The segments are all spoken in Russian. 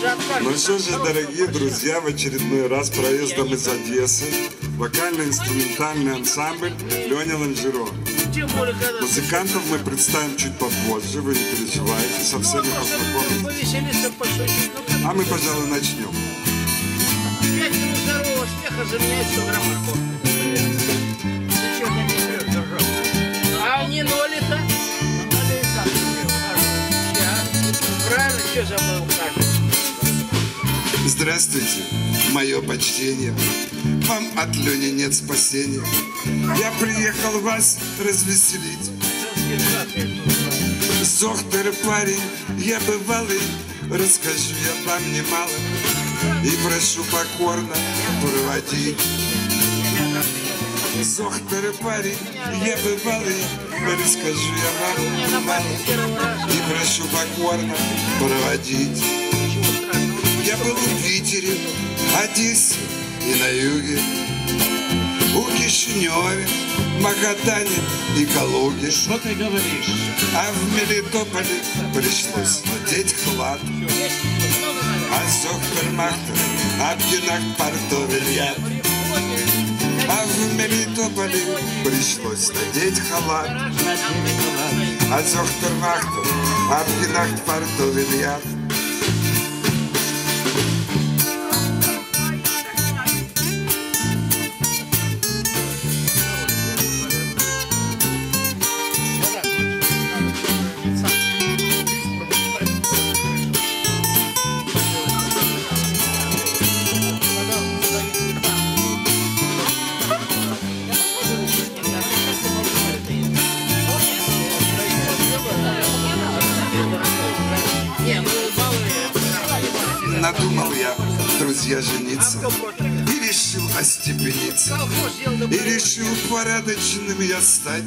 Ну что же, дорогие друзья, в очередной раз проездом из Одессы вокально-инструментальный ансамбль Леня Лонжеро. Музыкантов мы представим чуть попозже, вы не переживайте, со всеми познакомимся. А мы, пожалуй, начнем. А не ноли-то? Правильно, что за мной ухаживаешь? Здравствуйте, мое почтение. Вам от Лени нет спасения. Я приехал вас развеселить. Сохтер парень, я бывалый, расскажу я вам немало и прошу покорно проводить. Сохтер парень, я бывалый, расскажу я вам немало и прошу покорно проводить. Я был в Питере, Одессе и на юге, у Кишиневе, Магадане и Калуге. Что ты говоришь? А в Мелитополе пришлось надеть халат. А Зохтер-Махтер, Абгенахт Портовельят. А в Мелитополе пришлось надеть халат. А Зохтер-Махтер, Абгенахт Портовельят. Надумал я, друзья, жениться и решил остепениться, и решил порядочным я стать.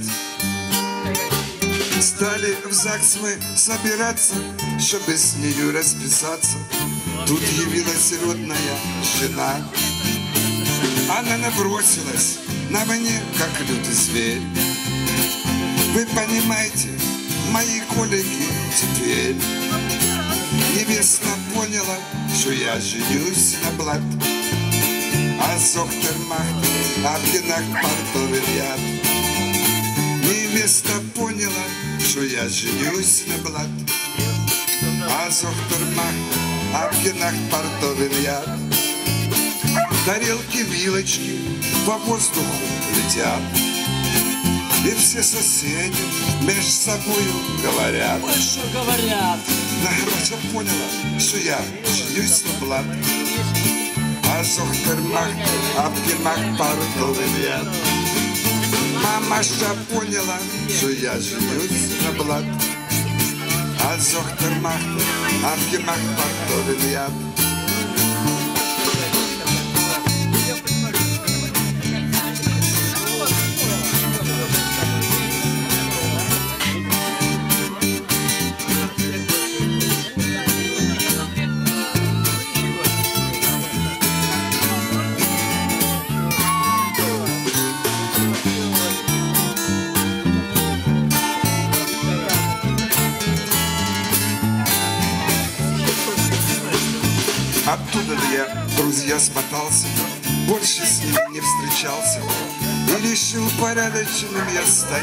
Стали в ЗАГС мы собираться, чтобы с нею расписаться. Тут явилась родная жена. Она набросилась на мне, как лютый зверь. Вы понимаете, мои коллеги теперь. Невеста поняла, что я женюсь на блат. А Зохтер-Махтер, Абгенахт Портовельят. Невеста поняла, что я женюсь на блат. А Зохтер-Махтер, Абгенахт Портовельят. Тарелки, вилочки по воздуху летят. И все соседи между собою говорят. Ой, что говорят? Наша поняла, что я женюсь на блат. А Зохтер-Махтер, Абгенахт Портовельят. Мамаша поняла, что я женюсь на блат. А Зохтер-Махтер, Абгенахт Портовельят. Оттуда я, друзья, смотался, больше с ними не встречался. И решил порядочным я стать.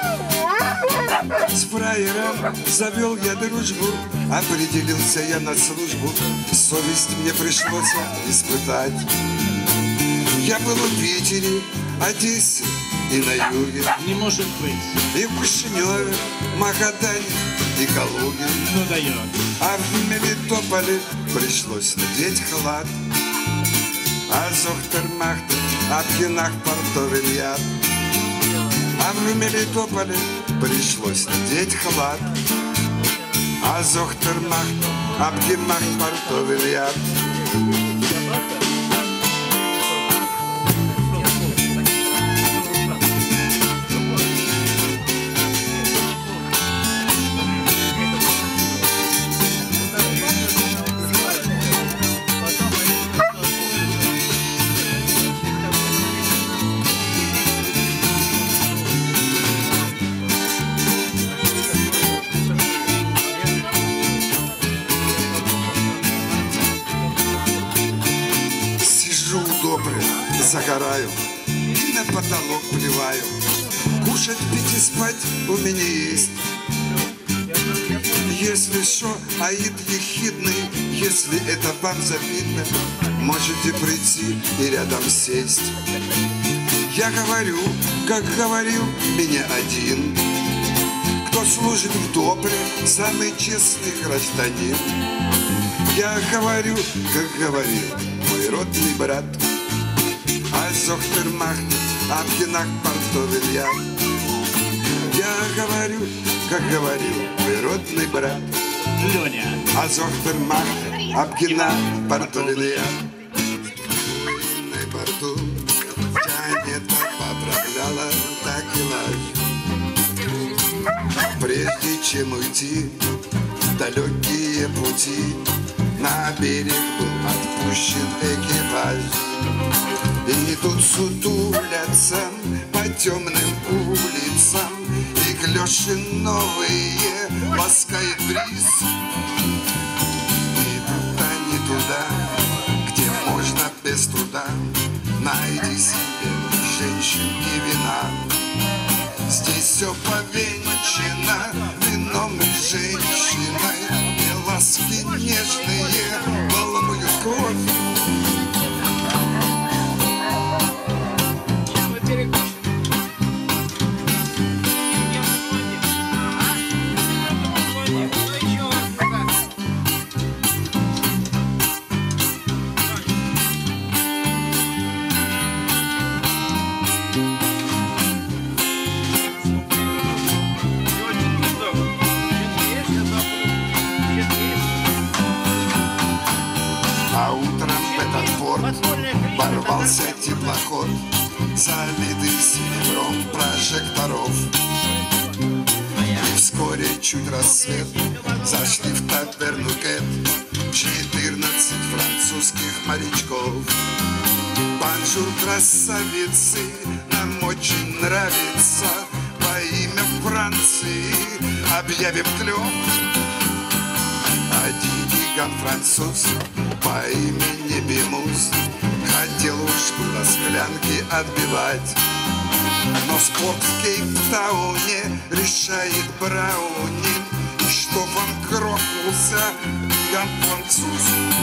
С фраером завел я дружбу, определился я на службу. Совесть мне пришлось испытать. Я был в Питере, Одессе и на юге. Не может быть. И в Кишиневе, Магадане и Калуге. Ну дает. А в Мелитополе пришлось надеть халат. А Зохтер-Махтер, Абгенахт Портовельят. А в Мелитополе пришлось надеть халат. А Зохтер-Махтер, Абгенахт Портовельят. загораю и на потолок плеваю. Кушать, пить и спать у меня есть. Если шо, аид ехидный, если это вам завидно, можете прийти и рядом сесть. Я говорю, как говорил меня один, кто служит в добре, самый честный гражданин. Я говорю, как говорил мой родный брат, а зохтермахт, абгенак портовилья. Я говорю, как говорил мой родный брат, Леня. а зохтермахт, абгенак портовилья. На борту тянет, поправляла, так и лажь. Прежде чем уйти в далекие пути, на берег был отпущен экипаж. И тут сутулятся по темным улицам, и клёши новые ласкает бриз. Идут они туда, где можно без труда найти себе женщин и вина. Здесь все повенчано вином и женщиной, и ласки нежные волнуют кровь. А утром в этот порт ворвался теплоход, залитый серебром прожекторов. И вскоре, чуть рассвет, зашли в таверну Кэт 14 французских морячков. Бонжур, красавицы, нам очень нравится, во имя Франции объявим клёв. Один гигант француз по имени Бимуз хотел уж было склянки отбивать, но спорт в Кейптауне решает Браунин, что он грохнулся гигант француз.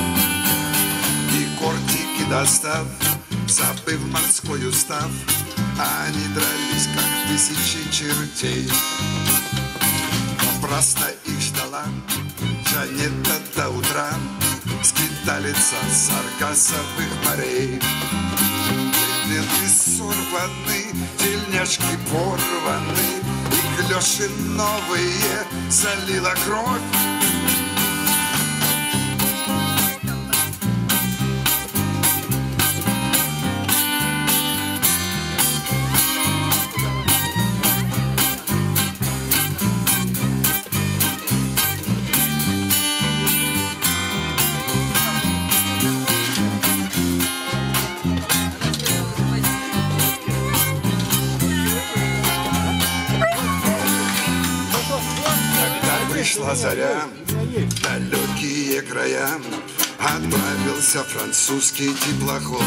И кортики достав, забыв морской устав, они дрались как тысячи чертей. Напрасно их ждала Жанетта до утра, скиталица с аркасовых морей. Ленты сорваны, тельняшки порваны, и клёши новые залила кровь. Пришла заря, далекие края, отправился французский теплоход.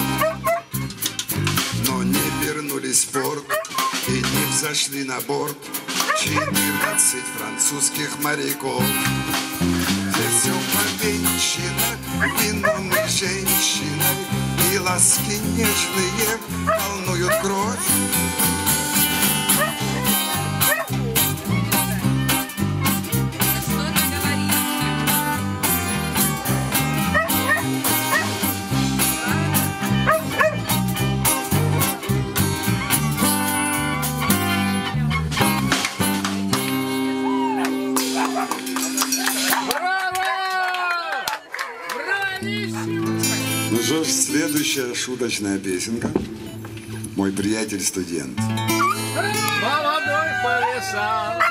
Но не вернулись в порт и не взошли на борт 14 французских моряков. Здесь все повенчано вином и женщиной, и ласки нежные волнуют кровь. Ну что ж, следующая шуточная песенка. Мой приятель-студент. Молодой повеса.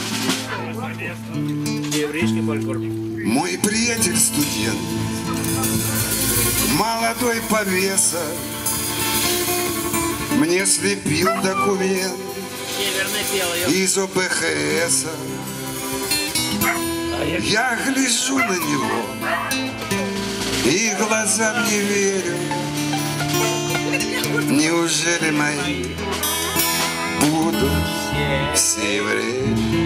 Еврейский фольклор. Мой приятель-студент, молодой повеса, мне слепил документ Северный пел ее. из ОБХС. Я гляжу на него и глазам не верю. Неужели мои будут все евреи?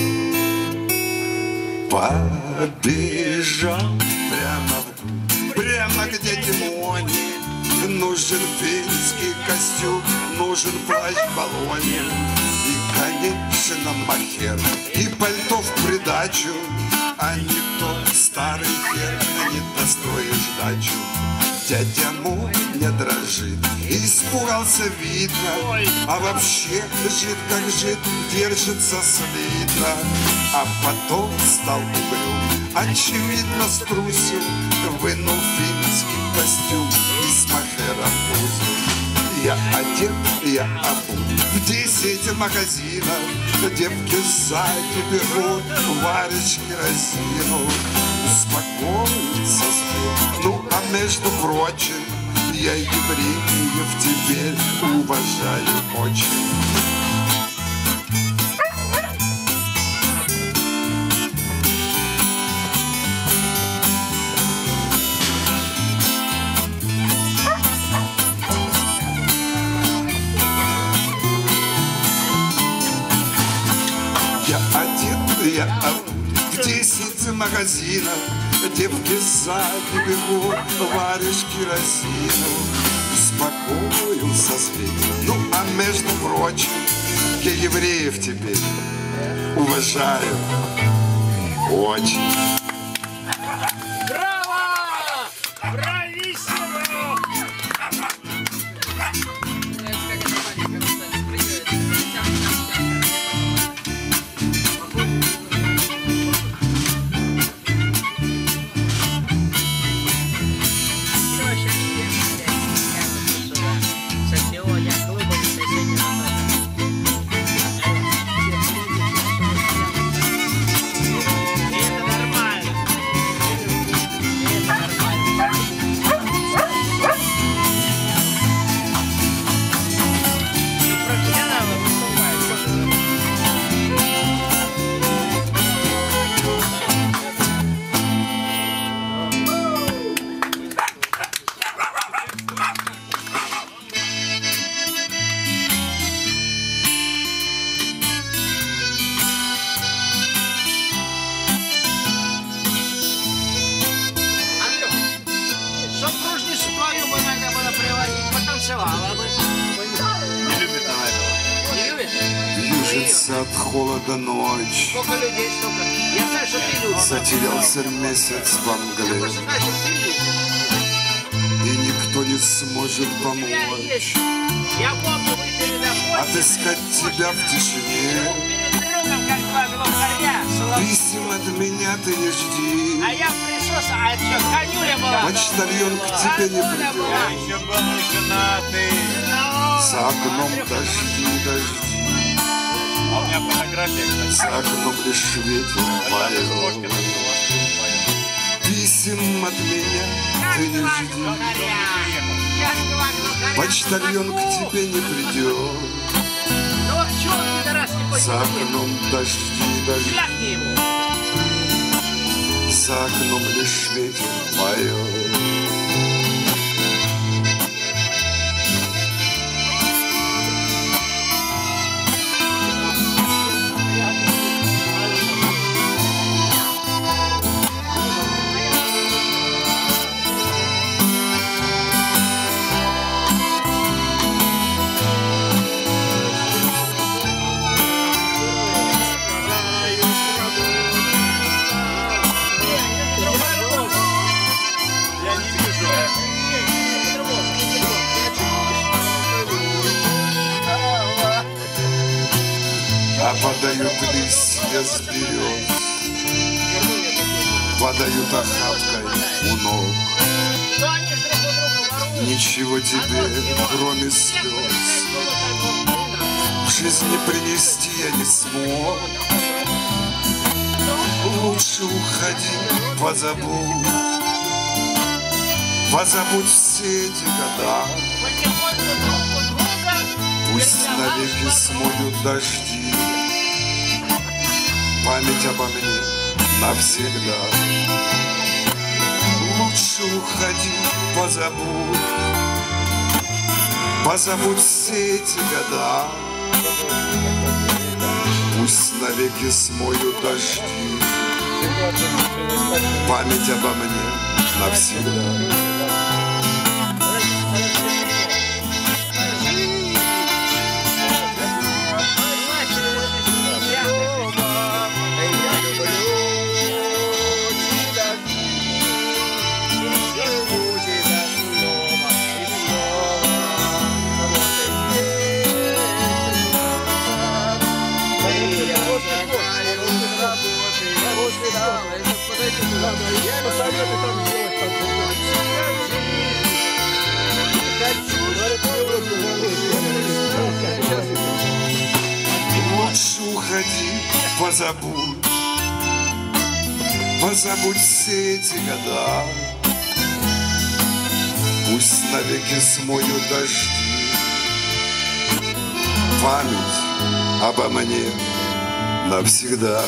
Побежал прямо к дяде Моне. Нужен финский костюм, нужен плащ в баллоне. И, конечно, мохер, и пальто в придачу. А не то старый фермер, не достроишь дачу. Дядя мой не дрожит, испугался видно, а вообще жид как жид, держится солидно. А потом стал угрюм, очевидно струсил, вынул финский костюм и с мохером узел. Я одет, я обут в 10 магазинов, девки сзади бегут, варишь керосину. Успокоиться спит, ну а между прочим, я евреев теперь уважаю очень. Я одет, я обут в 10 магазинов, девки сзади бегут, варишь керосину. Успокоился зверь, ну а между прочим, я евреев теперь уважаю очень. Браво! Брависсимо! Не любит она этого. Не любит? Южится от холода ночь, Сколько людей, столько. Я знаю, что ты любишь. затерялся месяц во Я мгле, просто знаю, что ты любишь. и никто не сможет помочь Я помню, вы перед охотой. отыскать тебя в тишине. Перед другом, как два глухаря. Писем от меня ты не жди, А я присос, а что, конюля была? почтальон к тебе не Конюля была. придет. Еще был не женатый. За окном дожди, дожди, А у меня фотография, кстати. за окном лишь ветер поет. Писем от меня ты не жди, почтальон к тебе не придет. Ну, чего он, пидорас, не За хочет? окном дожди, дожди, Шляхни ему. за окном лишь ветер поет. А подают листья с берез, подают охапкой у ног. Ничего тебе, кроме слез, в жизни принести я не смог. Лучше уходи, позабудь все эти года. Пусть навеки смоют дожди память обо мне навсегда. Лучше уходи, позабудь Позабудь все эти года, пусть навеки смоют дожди память обо мне навсегда. Лучше уходи, позабудь, позабудь все эти года, пусть навеки смоют дожди память обо мне навсегда.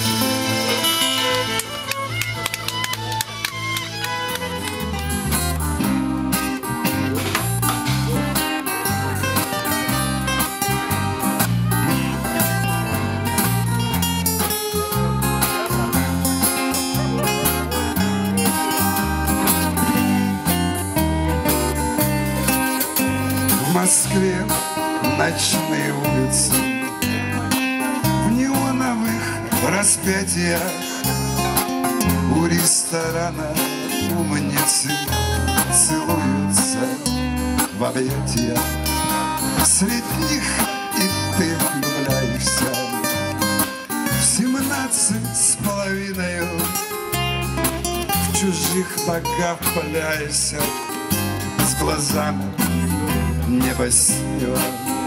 В Москве ночные улицы, в неоновых распятиях, у ресторана умницы целуются в объятиях. Среди них и ты влюбляешься в 17,5, в чужих ногах валяешься, с глазами небо синего.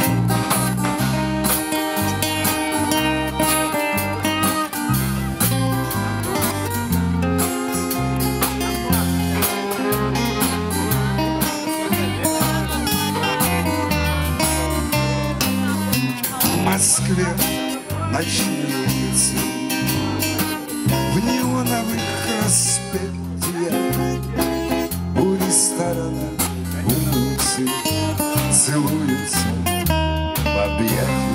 В Москве ночные улицы, в неоновых распятиях, у ресторана умницы целуются в объятиях.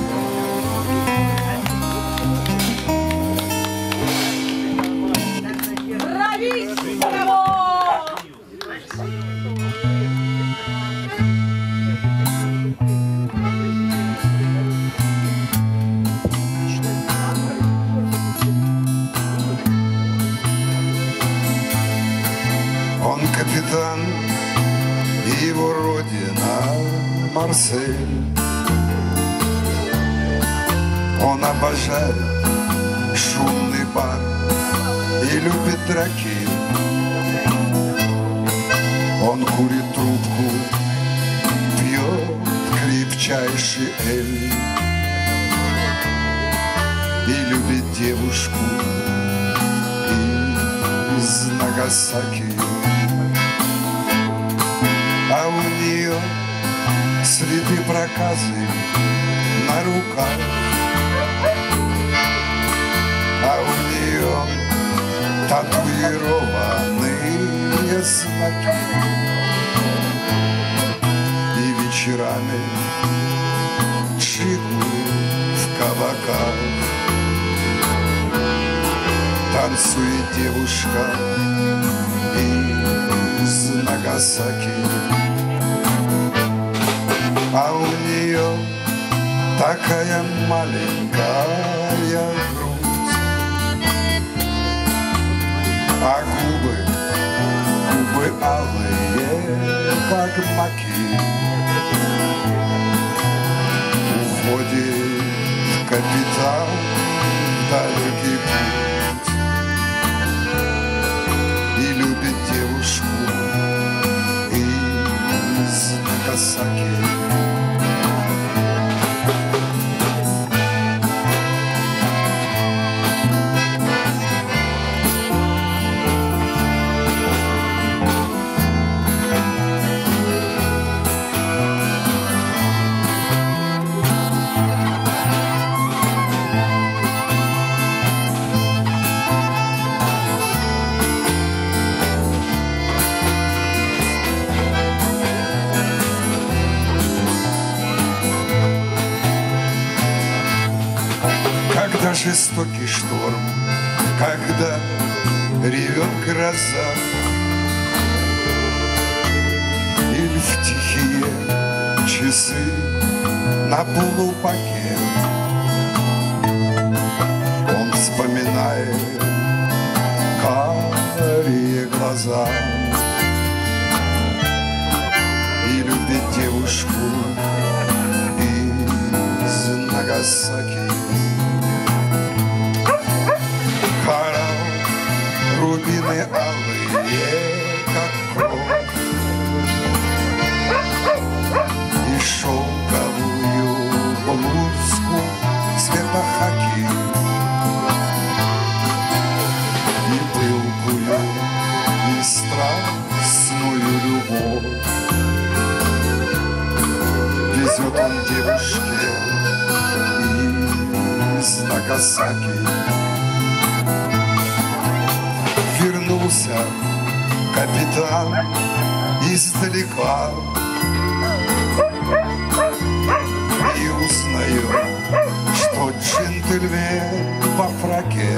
Он капитан, и его родина Марсель. Он обожает шумный бар и любит драки. Он курит трубку, пьет крепчайший эль и любит девушку из Нагасаки. А у нее следы проказы на руках, а у нее татуированные знаки. И вечерами чигу в кабаках танцует девушка из Нагасаки. А у нее такая маленькая грудь, а губы алые, как маки. Уходит капитан в далекий путь и любит девушку из Нагасаки. жестокий шторм, когда ревет гроза, или в тихие часы на полупакет он вспоминает карие глаза и любит девушку из Нагасаки. Коралл, рубины алые, как кровь, и шелковую блузку цвета хаки, и пылкую, и страстную любовь везет он девушке из Нагасаки. Вернулся капитан издалека и узнает, что джентльмен во фраке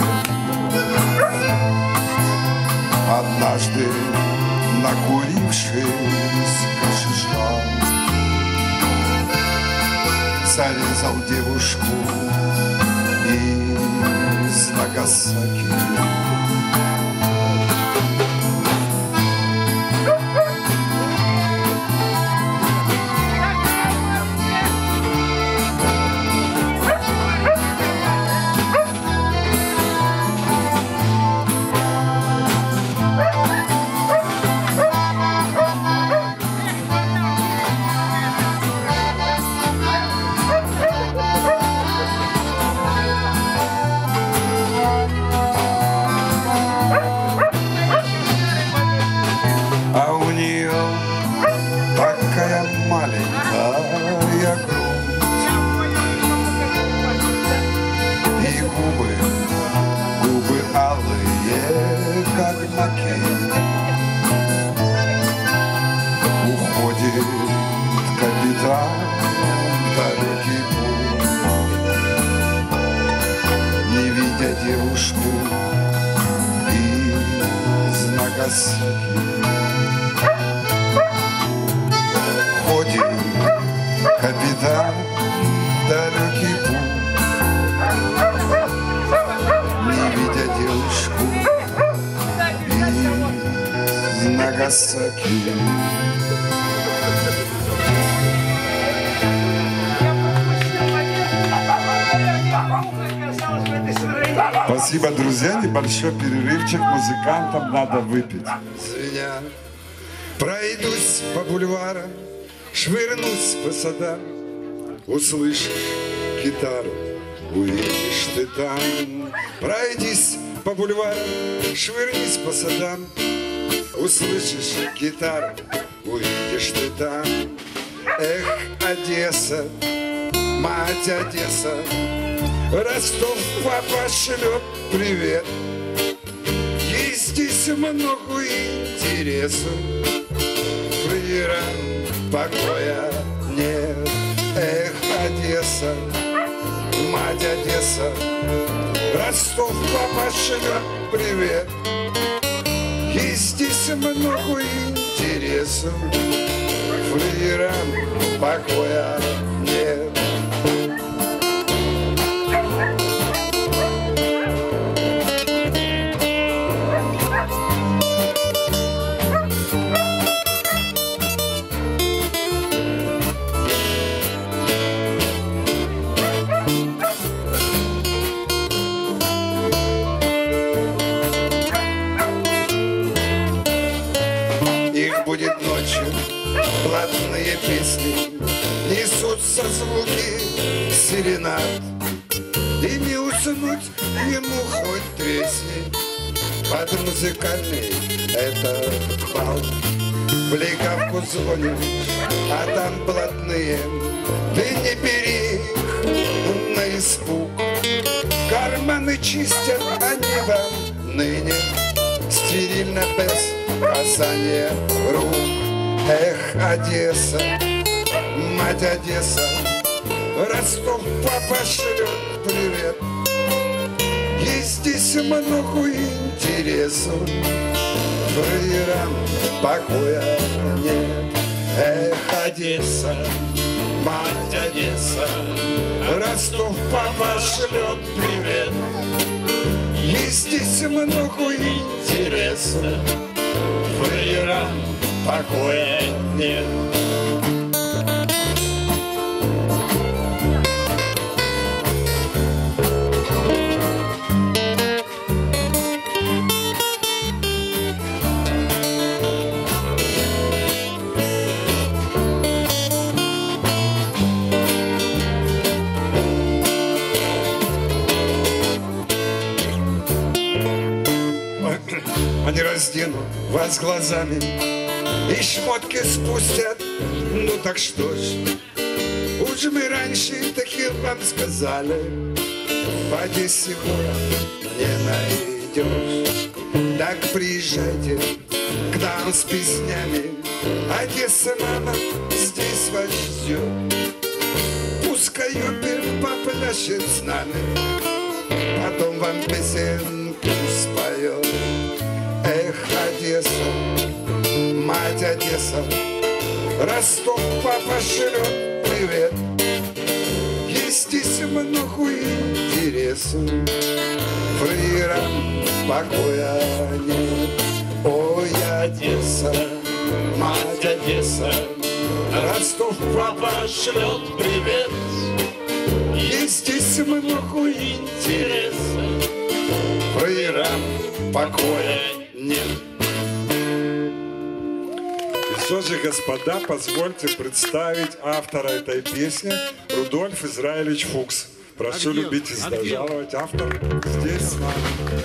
однажды, накурившись гашиша, зарезал девушку из Нагасаки. Маленькая грудь и губы алые, как макет. Уходит капитан в далекий путь, не видя девушку из Нагасаки. Капитан в далекий путь, не видя девушку из Нагасаки. Спасибо, друзья. Небольшой перерывчик. Музыкантам надо выпить. Звеня, пройдусь по бульварам, швырнусь по садам, услышишь гитару, увидишь ты там. Пройдись по бульварам, швырнись по садам, услышишь гитару, увидишь ты там. Эх, Одесса, мать Одесса, Ростов папа шлет привет. Есть здесь много интереса, фраерам покоя нет. Эх, Одесса, мать Одесса, Ростов папа шлет привет. Есть здесь много интересов, фраерам покоя нет. Будет ночью, блатные песни, несутся звуки серенад, и не уснуть ему хоть тресни под музыкальный этот бал. В легавку звонишь, а там блатные, ты не бери их на испуг. Карманы чистят они вам ныне, стерильно без касания рук. Эх, Одесса, мать Одесса, Ростов папа шлет привет. Есть здесь много интересу, фраерам покоя нет. Эх, Одесса, мать Одесса, Ростов папа шлет привет. Есть здесь много интересу, фраерам покоя нет. Они разденут вас глазами и шмотки спустят. Ну так что ж, уж мы раньше таких вам сказали, в Одессе город не найдешь. Так приезжайте к нам с песнями, Одесса, мама, здесь вас ждет. Пускай опер попляшет с нами, потом вам песенку споет. Эх, Одесса, мать Одесса, Ростов папа шлет привет. Есть здесь много интересу, фраерам покоя нет. Ой, Одесса, мать Одесса, Ростов папа шлет привет. Есть здесь много интереса, фраерам покоя нет. И все же, господа, позвольте представить автора этой песни Рудольф Израилевич Фукс. Прошу любить и здожаловать. Автор здесь с нами.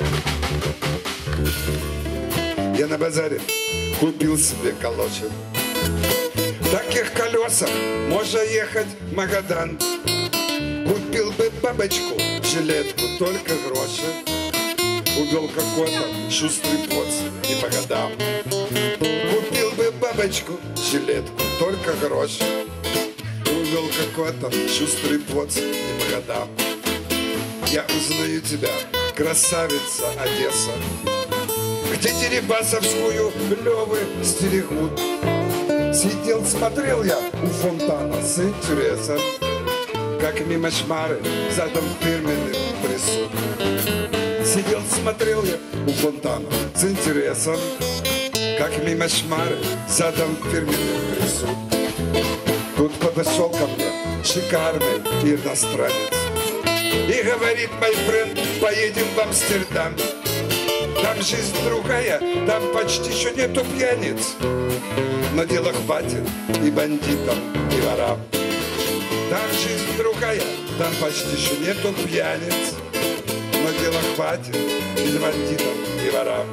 Я на базаре купил себе калоши. В таких колесах можно ехать в Магадан. Купил бы бабочку, жилетку, только гроши. Увел какой-то шустрый поц не по годам. Купил бы бабочку, жилетку, только гроши. Увел какой-то шустрый поц не по годам. Я узнаю тебя, красавица Одесса, где Дерибасовскую лёвы стерегут. Сидел, смотрел я у фонтана с интересом, как мимо шмары задом фирменным присут. Сидел, смотрел я у фонтана с интересом, как мимо шмары задом фирменным присут. Тут подошел ко мне шикарный иностранец и говорит: мой френд, поедем в Амстердам. Там жизнь другая, там почти еще нету пьяниц, но дела хватит и бандитам, и ворам. Там жизнь другая, там почти еще нету пьяниц, но дела хватит и бандитам, и ворам.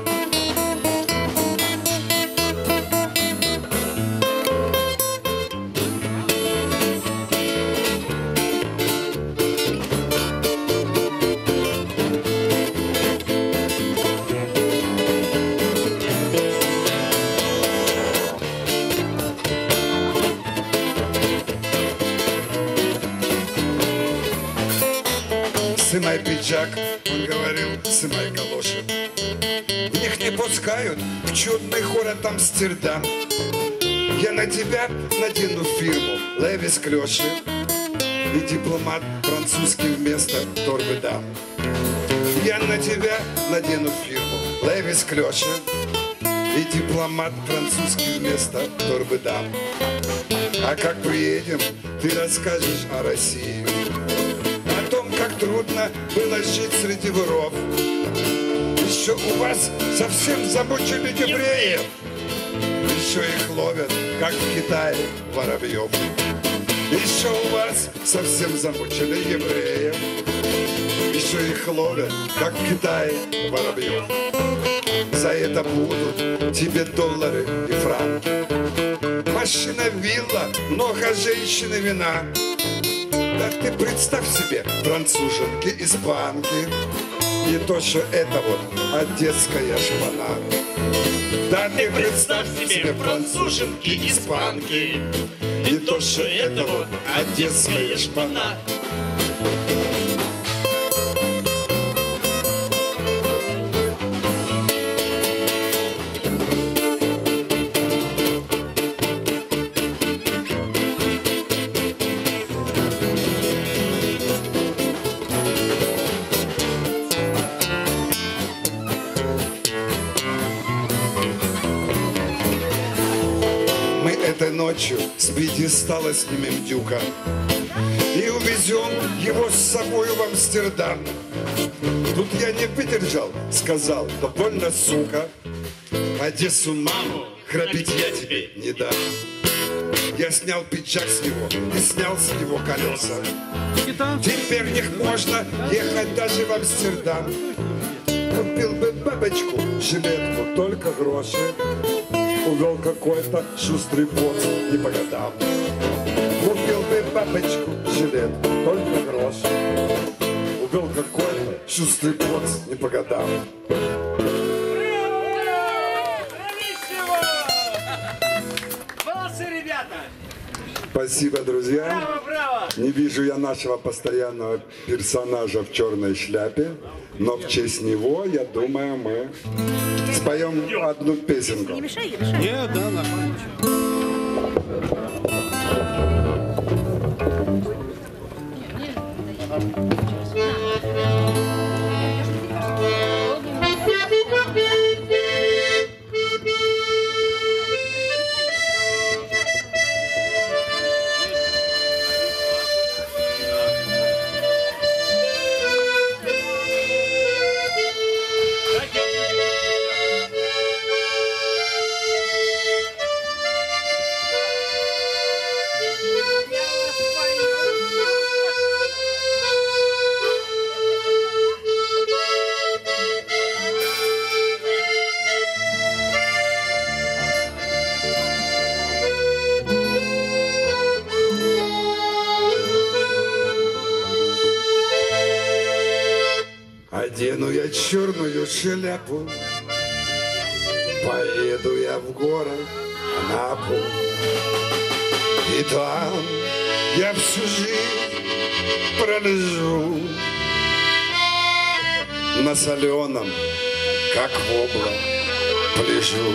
Сымай пиджак, он говорил, сымай галоши. В них не пускают в чудный город Амстердам. Я на тебя надену фирму Левис Клёши и дипломат французский вместо торбы дам. Я на тебя надену фирму Левис Клёши и дипломат французский вместо торбы дам. А как приедем, ты расскажешь о России, о том, как трудно было жить среди воров. Еще у вас совсем замучили евреев, еще их ловят, как в Китае, воробьев. Еще у вас совсем замучили евреев, еще их ловят, как в Китае, воробьев. За это будут тебе доллары и франки, машина, вилла, много женщин и вина. Так ты представь себе, француженки, испанки, не то, что это вот одесская шпана. Да ты представь себе, француженки, испанки, не то, что это вот одесская шпана. ночью с пьедестала снимем дюка и увезем его с собой в Амстердам. Тут я не выдержал, сказал: да больно, сука, Одессу, маму, грабить я тебе не дам. Я снял пиджак с него и снял с него колеса. Теперь в них можно ехать даже в Амстердам. Купил бы бабочку, жилетку, только гроши. Увел какой-то шустрый поц не по годам. Купил бы бабочку, жилетку, только гроши. Увел какой-то шустрый поц не по годам. Молодцы, ребята! Спасибо, друзья. Браво, браво! Не вижу я нашего постоянного персонажа в черной шляпе, но в честь него, я думаю, мы споем одну песенку. Не мешай, не мешай. Нет, да, нормально. Одену я черную шляпу, поеду я в город Анапу, и там я всю жизнь пролежу на соленом, как вобла, полежу.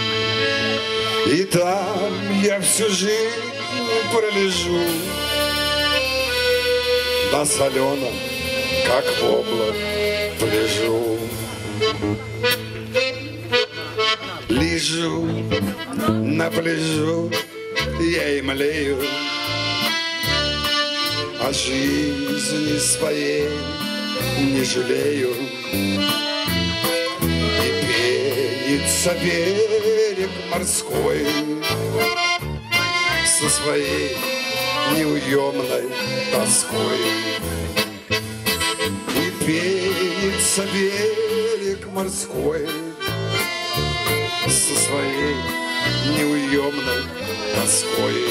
И там я всю жизнь пролежу на соленом, как вобла, полежу. Лежу на пляжу, я и млею о жизни своей, не жалею. И пенится берег морской со своей неуемной тоской. И пенится берег морской со своей неуемной тоской.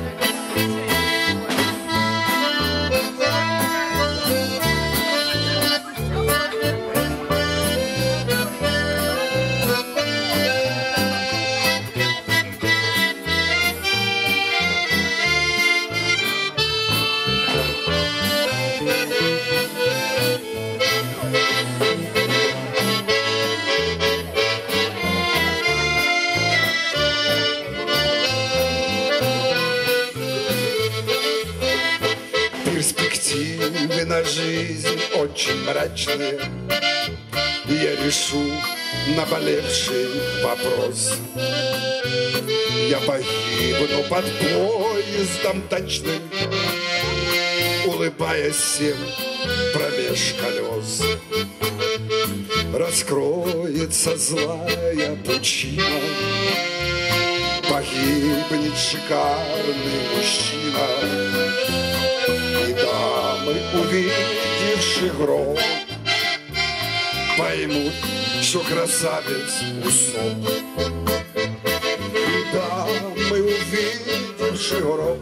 Перспективы на жизнь очень мрачные, и я решу наболевший вопрос. Я погибну под поездом точным, улыбаясь всем промеж колес. Раскроется злая пучина, погибнет шикарный мужчина. И дамы, увидевши гроб, поймут, что красавец усоп. И дамы, увидевши гроб,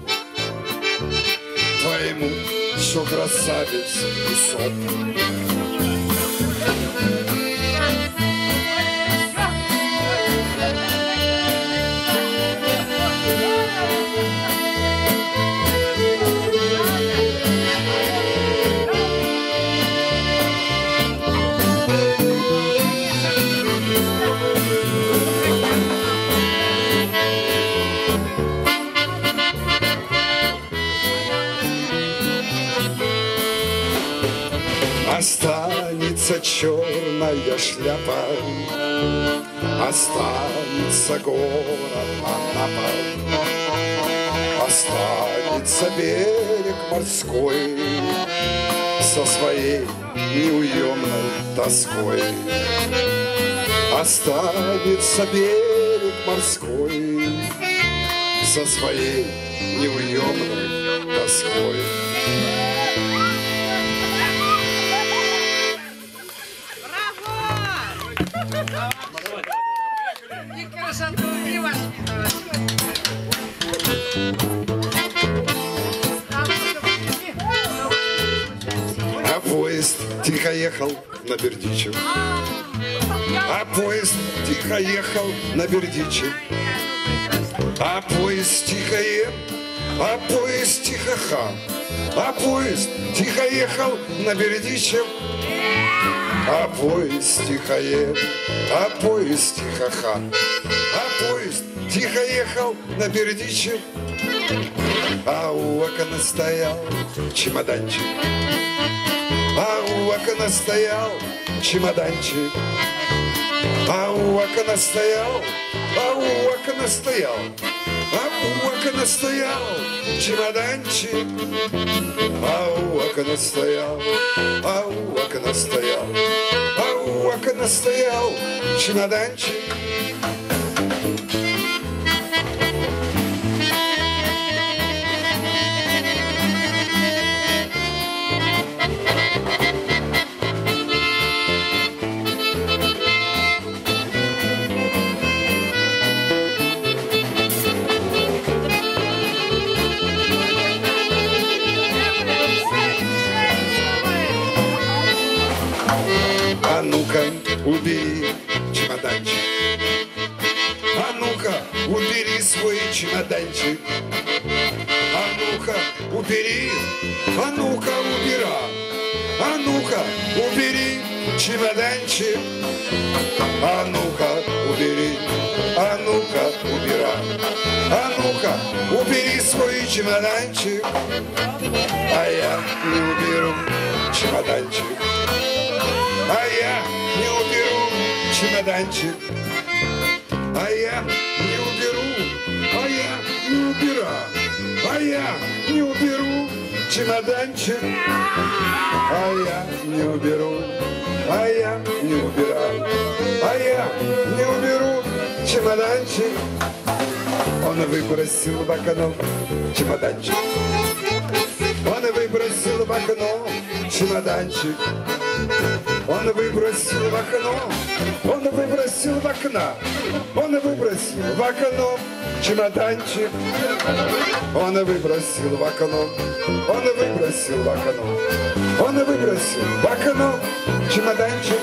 поймут, что красавец усоп. Останется черная шляпа, останется город Анапа. Останется берег морской со своей неуемной тоской. Останется берег морской со своей неуемной тоской. И красоту, и воспитанность. А поезд тихо ехал на Бердичев. А поезд тихо ехал на Бердичев. А поезд тихо ехал, а поезд тихо ха. А поезд тихо ехал на Бердичев. А поезд тихо ехал, а поезд тихо ха. А поезд тихо ехал на Бердичев. А у окна стоял чемоданчик. А у окна стоял чемоданчик. А у окна стоял, а у окна стоял, а у окна стоял чемоданчик. А у окна стоял, а у окна стоял, а у окна стоял чемоданчик. А ну-ка, убери чемоданчик. А ну-ка, убери свой чемоданчик. А ну-ка, убери, а ну-ка, убира. А ну-ка, убери чемоданчик. А ну-ка, убери, а ну-ка, убира. А ну-ка, убери свой чемоданчик. А я не уберу чемоданчик. А я не уберу чемоданчик. А я не уберу, а я не убира. А я не уберу чемоданчик. А я не уберу, а я не убираю. А я не уберу чемоданчик. Он выбросил в окно чемоданчик. Он выбросил в окно чемоданчик. Он выбросил в окно, он выбросил в окно, он выбросил в окно чемоданчик. Он выбросил в окно, он выбросил в окно, он выбросил в окно чемоданчик.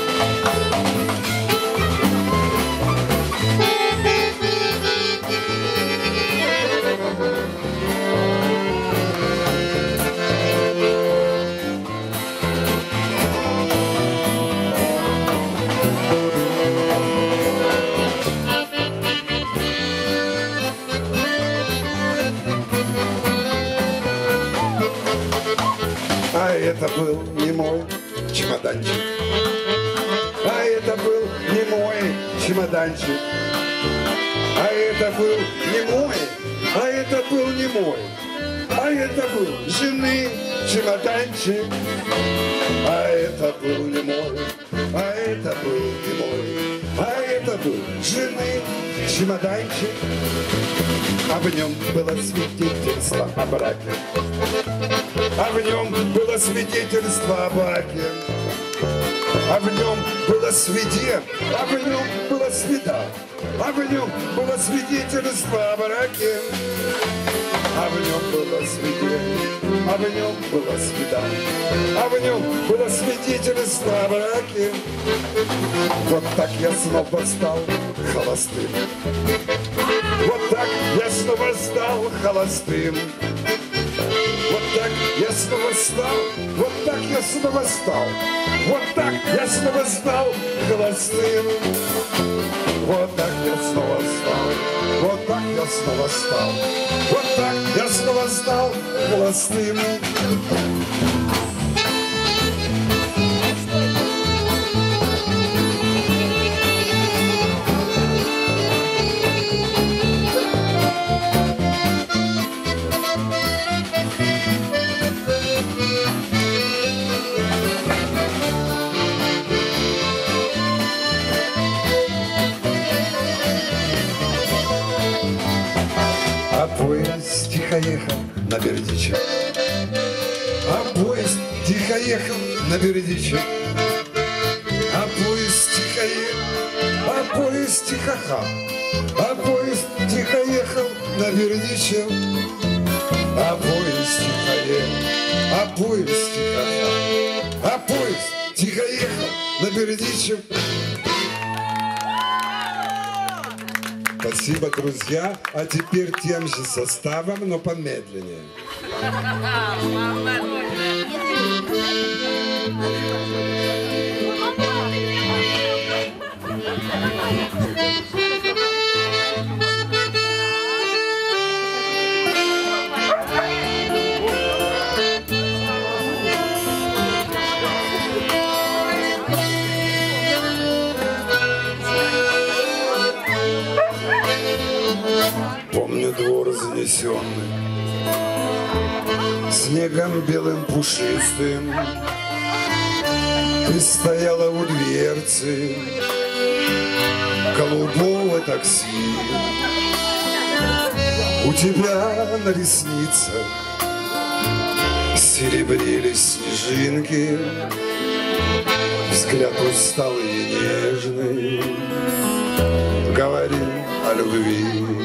А это был не мой чемоданчик. А это был не мой чемоданчик. А это был не мой, а это был не мой. А это был жены чемоданчик. А это был не мой, а это был не мой. А это был жены чемоданчик. А в нем было свидетельство о браке. А в нем было свидетельство о браке. А в нем было а в нем было а в нем было свидетельство о браке. А в нем было а в нем было а в нем было свидетельство о браке. Вот так я снова стал холостым. Вот так я снова стал холостым. Вот так я снова стал, вот так я снова стал, вот так я снова стал холостым. Вот так я снова стал, вот так я снова стал, вот так я снова стал холостым. поезд тихо ехал на Бердичев. А поезд тихо ехал на Бердичев. А поезд тихо ехал, а поезд тихо-ха. А поезд тихо ехал на Бердичев. А поезд тихо ехал, а поезд тихо-ха. А поезд тихо ехал на Бердичев. Спасибо, друзья. А теперь тем же составом, но помедленнее. Помню двор занесенный снегом белым пушистым. Ты стояла у дверцы голубого такси. У тебя на ресницах серебрились снежинки. Взгляд усталый и нежный говорил о любви.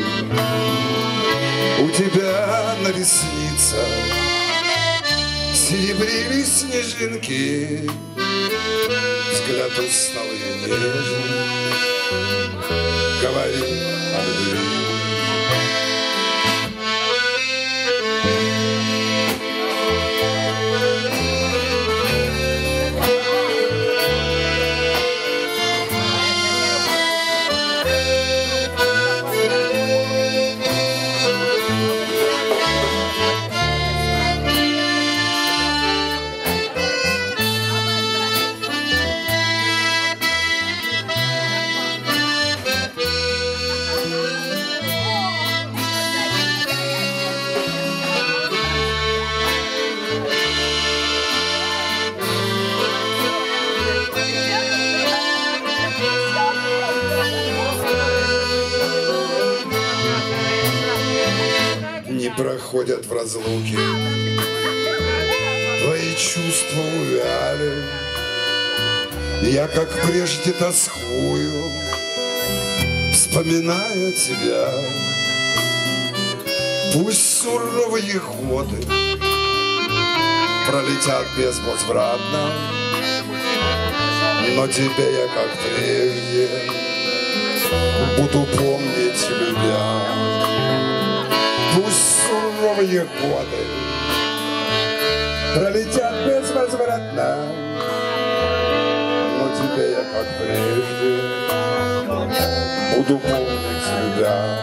У тебя на ресницах серебрились снежинки. Взгляд усталый и нежный говорил о любви. Проходят в разлуке, твои чувства увяли. Я, как прежде, тоскую, вспоминая тебя. Пусть суровые годы пролетят безвозвратно, но тебя я, как прежде, буду помнить, любя. Пусть суровые годы пролетят безвозвратно, но тебя я, как прежде, буду помнить, любя.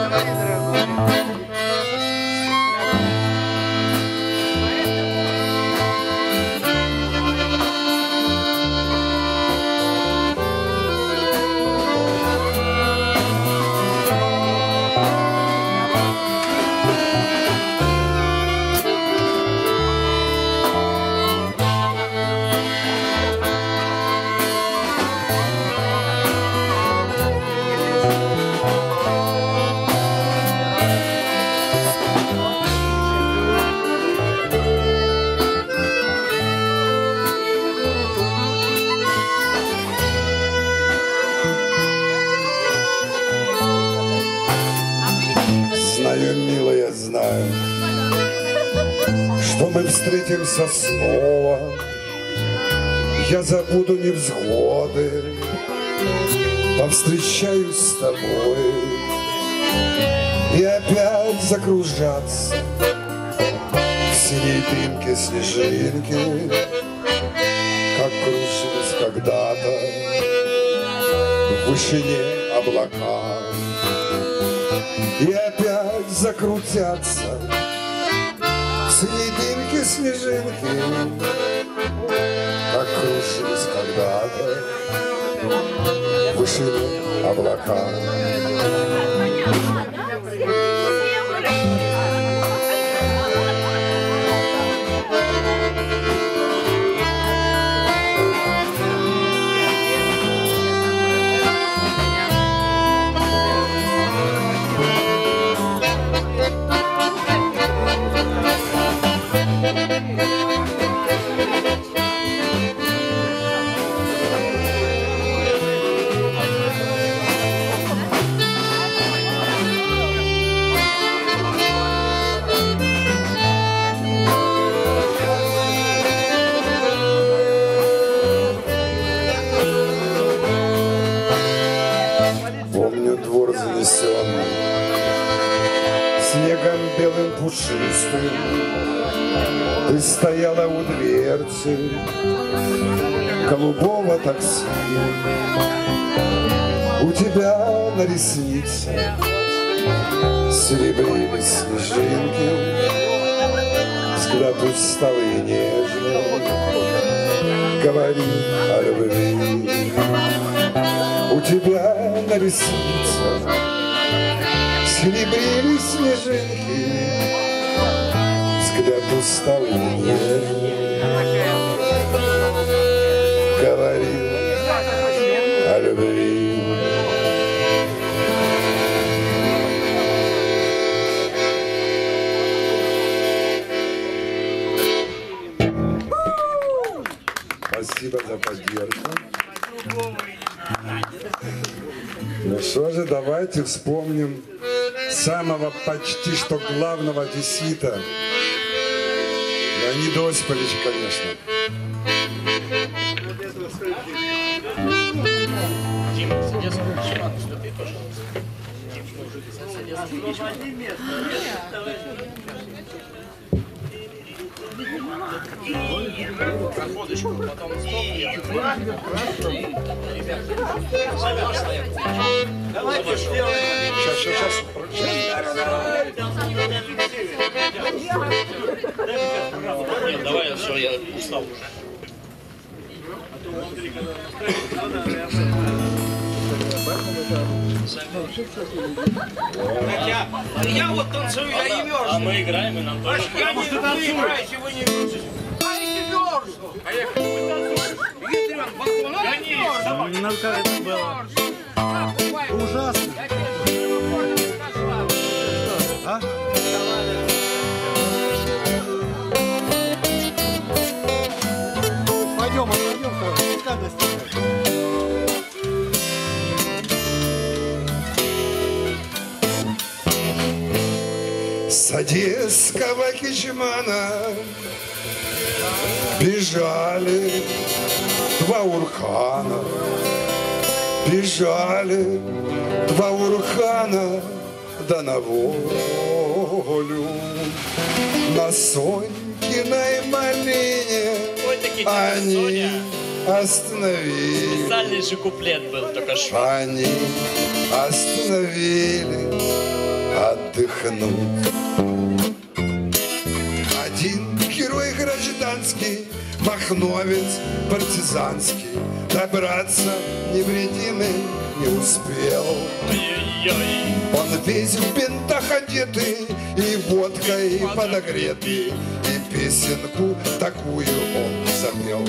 Знаю, милая, знаю, что мы встретимся снова. Я забуду невзгоды, повстречаюсь с тобой и опять закружаться в синей дымке снежинки, как кружились когда-то в вышине облака. И опять закрутятся в синей дымке снежинки, как кружились когда-то в вышине облака. снегом белым пушистым ты стояла у дверцы голубого такси. У тебя на реснице серебрились снежинки, взгляд усталый и нежный говори о любви. У тебя на реснице серебрились снежинки, взгляд усталый и нежный говорил о любви. Спасибо за поддержку. Ну что же, давайте вспомним самого почти что главного одессита. Леонид Осипович, конечно. Проходочку, потом давайте сделаем. Сейчас. Давай, все, я устал уже. Я вот танцую, я не мерзну. А мы играем, и нам тоже. Я не играете, вы не мерзнете. А я не мерзну. А я хочу танцевать. Ветрен, балкон, а я не мерзну. Это было ужасно. А? Пойдем, С одесского Кичмана бежали два уркана, бежали два уркана, да на волю. На Сонькиной малине они остановили. Специальный же куплет был только что. Они остановили отдохнуть. Один герой гражданский, махновец партизанский, добраться невредимым не успел. Он весь в бинтах одетый, и водкой подогретый, и песенку такую он запел.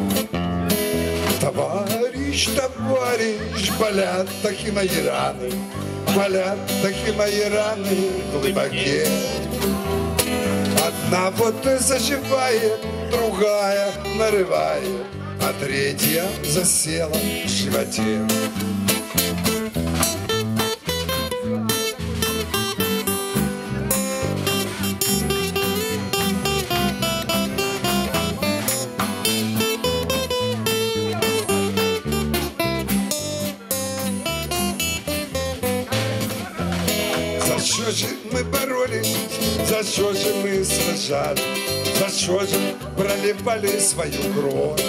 Товарищ, товарищ, болят такие мои раны, болят такие мои раны в глубоке. Одна вот и заживает, другая нарывает, а третья засела в животе. За что же мы боролись, за что же мы сражали, за что же проливали свою кровь?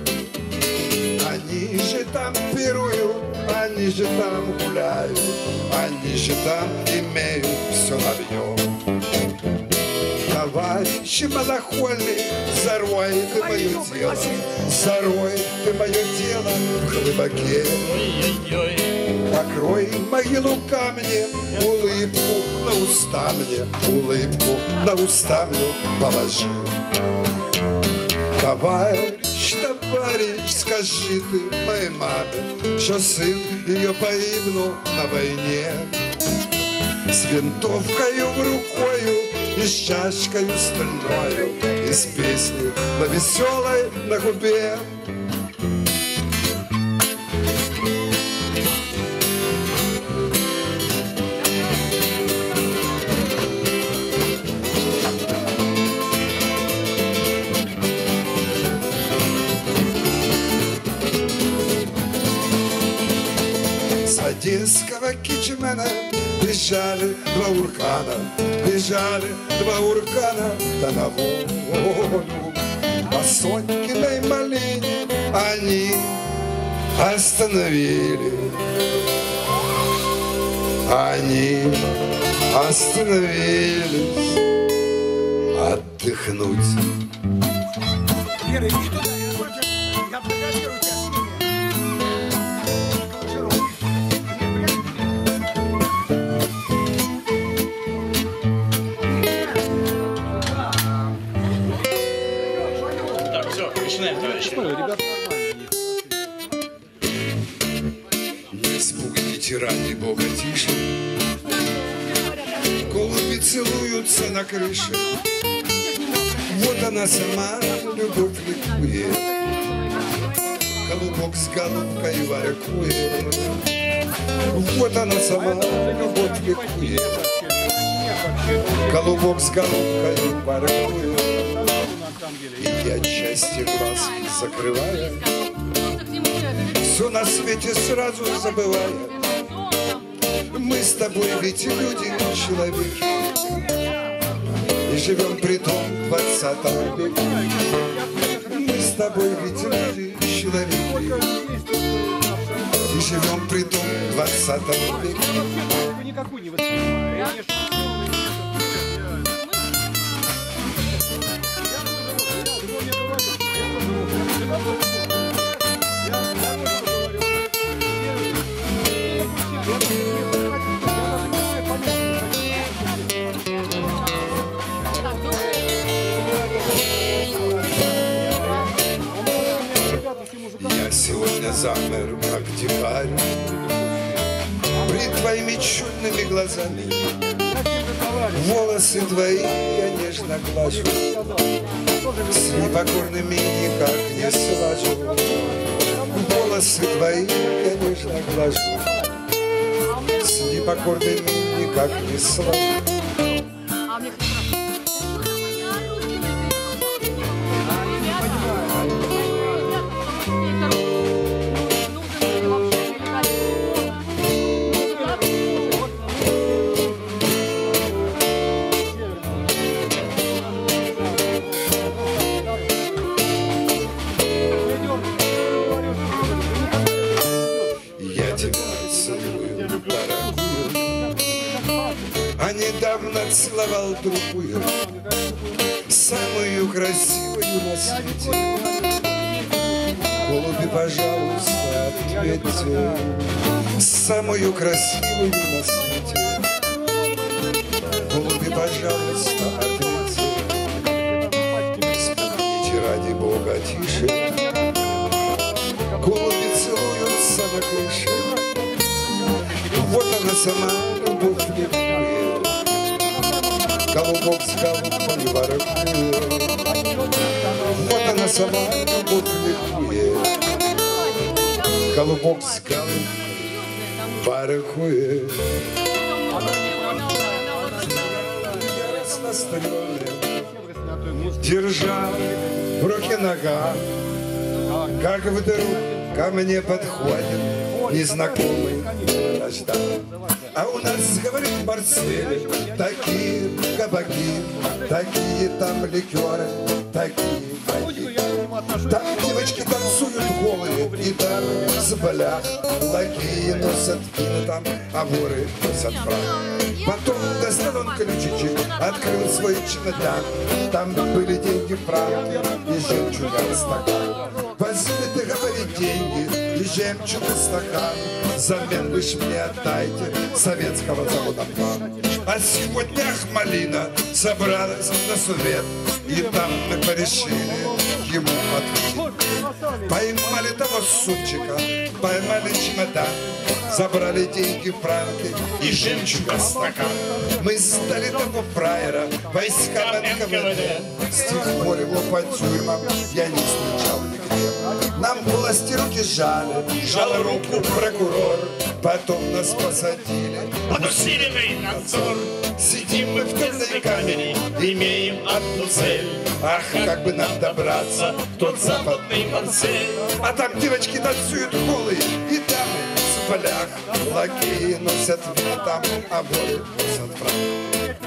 Они же там пируют, они же там гуляют, они же там имеют все объем. Товарищи малохольный, зарой ты мое дело, зарой ты мое дело в глубоке. Покрой могилу камнем, улыбку на уста мне, улыбку на уста мне положи. Товарищ, товарищ, скажи ты моей маме, что сын ее погибнул на войне. С винтовкою в рукою и с чашкою стальною, и с песней на веселой на губе. С одесского Кичмана Бежали два уркана, бежали два уркана, да на волю. По Сонькиной малине они остановили. Они остановились отдохнуть. Вера, иди туда, я фотографирую тебя с Так, все, начинаем, товарищи. Не спугните ради Бога тише. Голуби целуются на крыше. Вот она сама, любовь ликует. Голубок с голубкой воркует. Вот она сама, любовь ликует. Голубок с голубкой воркует. И я части глаз закрывая, все на свете сразу забывая. Мы с тобой ведь люди, человеки, и живем при том 20 веке. Мы с тобой ведь люди, человеки, и живем при том 20 веке. никакую не воспринимаю. Я сегодня замер, как дикарь, пред твоими чудными глазами. Волосы твои я нежно глажу, с непокорными никак не слажу. Волосы твои я нежно глажу, с непокорными никак не слажу. А недавно целовал другую, самую красивую на свете. Голуби, пожалуйста, ответьте, самую красивую на свете. Голуби, пожалуйста, ответьте, спите ради Бога тише. Голуби целуются на крыше. Вот она сама, любовь ликует. Голубок с голубкой воркует. Вот она сама, любовь ликует. Голубок с голубкой воркует. Держа в руке нога, как вдруг ко мне подходит незнакомый вражда. А у нас, говорит, Марсель, такие кабаки, такие там ликеры, такие байки. Там девочки танцуют голые, и там с блях лакеи носят пины там, а воры носят фрак. Потом достал он ключичек, открыл свой чемодан. Там были деньги, франки и жемчуга стакан. Возьми, ты, говорит, деньги и жемчуг стакан. Взамен вы ж мне отдайте советского завода план. А сегодня Ахмалина собралась на совет, и там мы порешили ему ответить. Поймали того супчика, поймали чемодан, забрали деньги, франки и жемчуга стакан. Мы сдали того фраера войскам НКВД. С тех пор его по тюрьмам я не встречал нигде. Нам власти руки жали, жал руку прокурор. Потом нас посадили под усиленный надзор. Сидим мы в темной камере, имеем одну цель. Ах, как бы нам добраться в тот западный Марсель. А там девочки танцуют голые, и дамы с полях лакеи носят вина там, а боли носят фраг.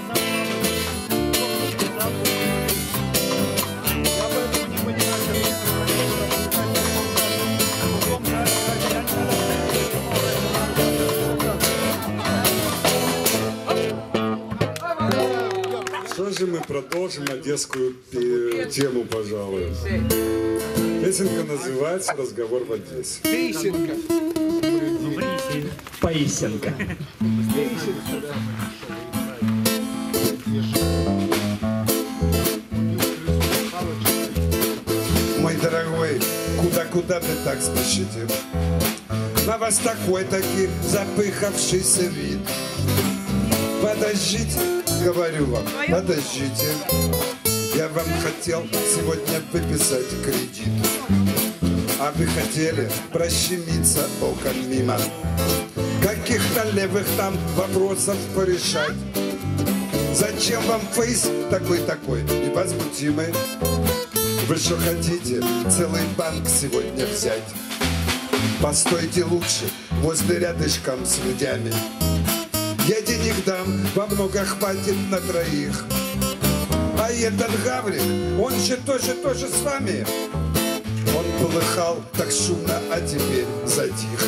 Что же мы продолжим одесскую тему, пожалуй. Песенка называется «Разговор в Одессе». Песенка. Поисенка. Мой дорогой, куда вы так спешите? На вас такой-таки запыхавшийся вид. Подождите, говорю вам, подождите. Я вам хотел сегодня выписать кредит, а вы хотели прощемиться боком мимо. Каких-то левых там вопросов порешать. Зачем вам фейс такой невозмутимый? Вы что хотите целый банк сегодня взять? Постойте лучше возле рядышком с людьми. Я денег дам, во много хватит на троих. А этот Гаврик, он же тоже с вами. Он полыхал так шумно, а теперь затих.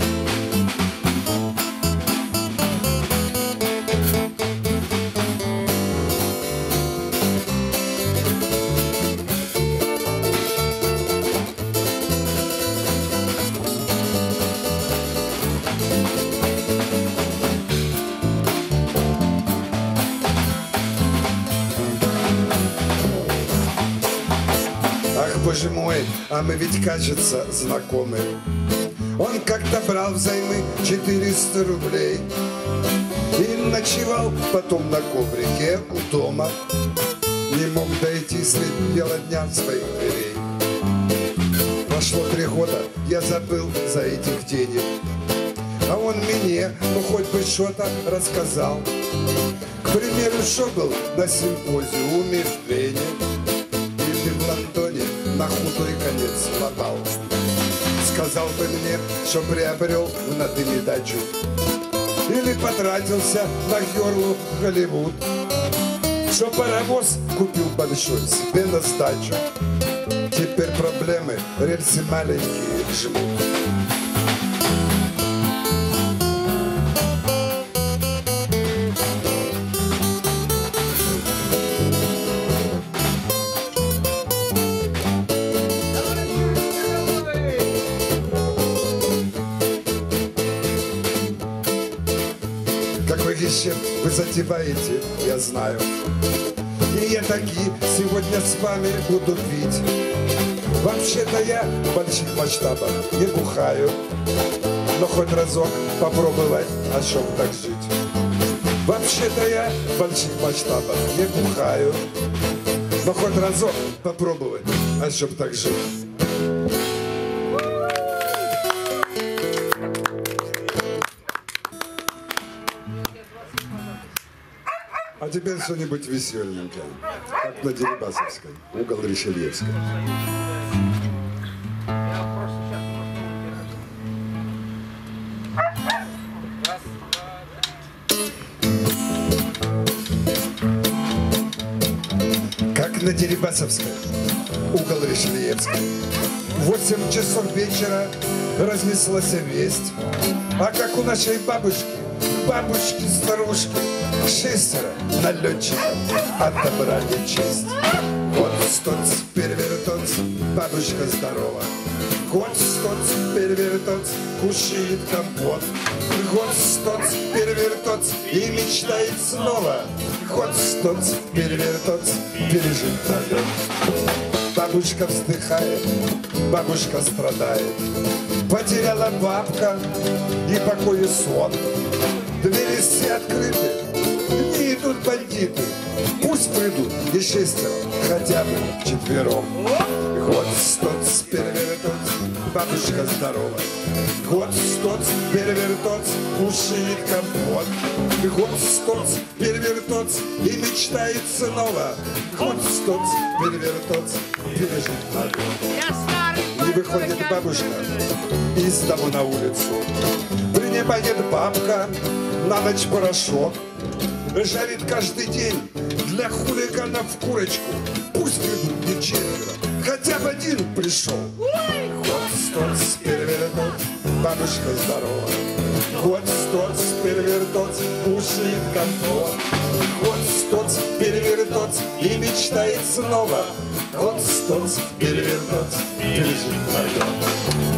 Боже мой, а мы ведь, кажется, знакомы. Он как-то брал взаймы 400 рублей и ночевал потом на коврике у дома. Не мог дойти средь бела дня своих дверей. Прошло 3 года, я забыл за этих денег, а он мне, ну хоть бы что-то рассказал. К примеру, что был на симпозиуме в Вене или в Лондоне на худой конец попал. Сказал бы мне, что приобрел в Надыме дачу или потратился на Герлу Голливуд, что паровоз купил большой себе на сдачу. Теперь проблемы рельсы маленькие жмут. Вы затеваете, я знаю. И я таки сегодня с вами буду пить. Вообще-то я в больших масштабах не бухаю, но хоть разок попробовать, а чтоб так жить. Вообще-то я в больших масштабах не бухаю, но хоть разок попробовать, а чтоб так жить. А теперь что-нибудь веселенькое, как на Дерибасовской, угол Ришельевской. Как на Дерибасовской, угол Ришельевской. В 8 часов вечера разнеслась весть, а как у нашей бабушки-старушки, 6 налетчиков отобрали честь. Гоц-стоц, перевертоц, бабушка здорова. Гоц-стоц, перевертоц, кушает компот. Гоц-стоц, перевертоц, и мечтает снова. Гоц-стоц, перевертоц, пережит пролет. Бабушка вздыхает, бабушка страдает. Потеряла бабка и покой и сон. Двери все открыты, не идут бандиты. Пусть придут и 6, хотя бы 4. Гоц-стоц, перевертоц, бабушка здорова. Гоц-стоц, перевертоц, кушает компот. Гоц-стоц, перевертоц, и мечтает снова. Гоц-стоц, перевертоц, пережит пролет. И выходит бабушка из дому на улицу. Принимает бабка на ночь порошок, жарит каждый день для хулиганов курочку. Пусть придут не четверо, хотя бы один пришел. Хоц-тоц, перевертот, бабушка здорова. Хоц-тоц, перевертот, кушает компот. Хоц-тоц, перевертот, и мечтает снова. Хоц-тоц, перевертот, пережить налет.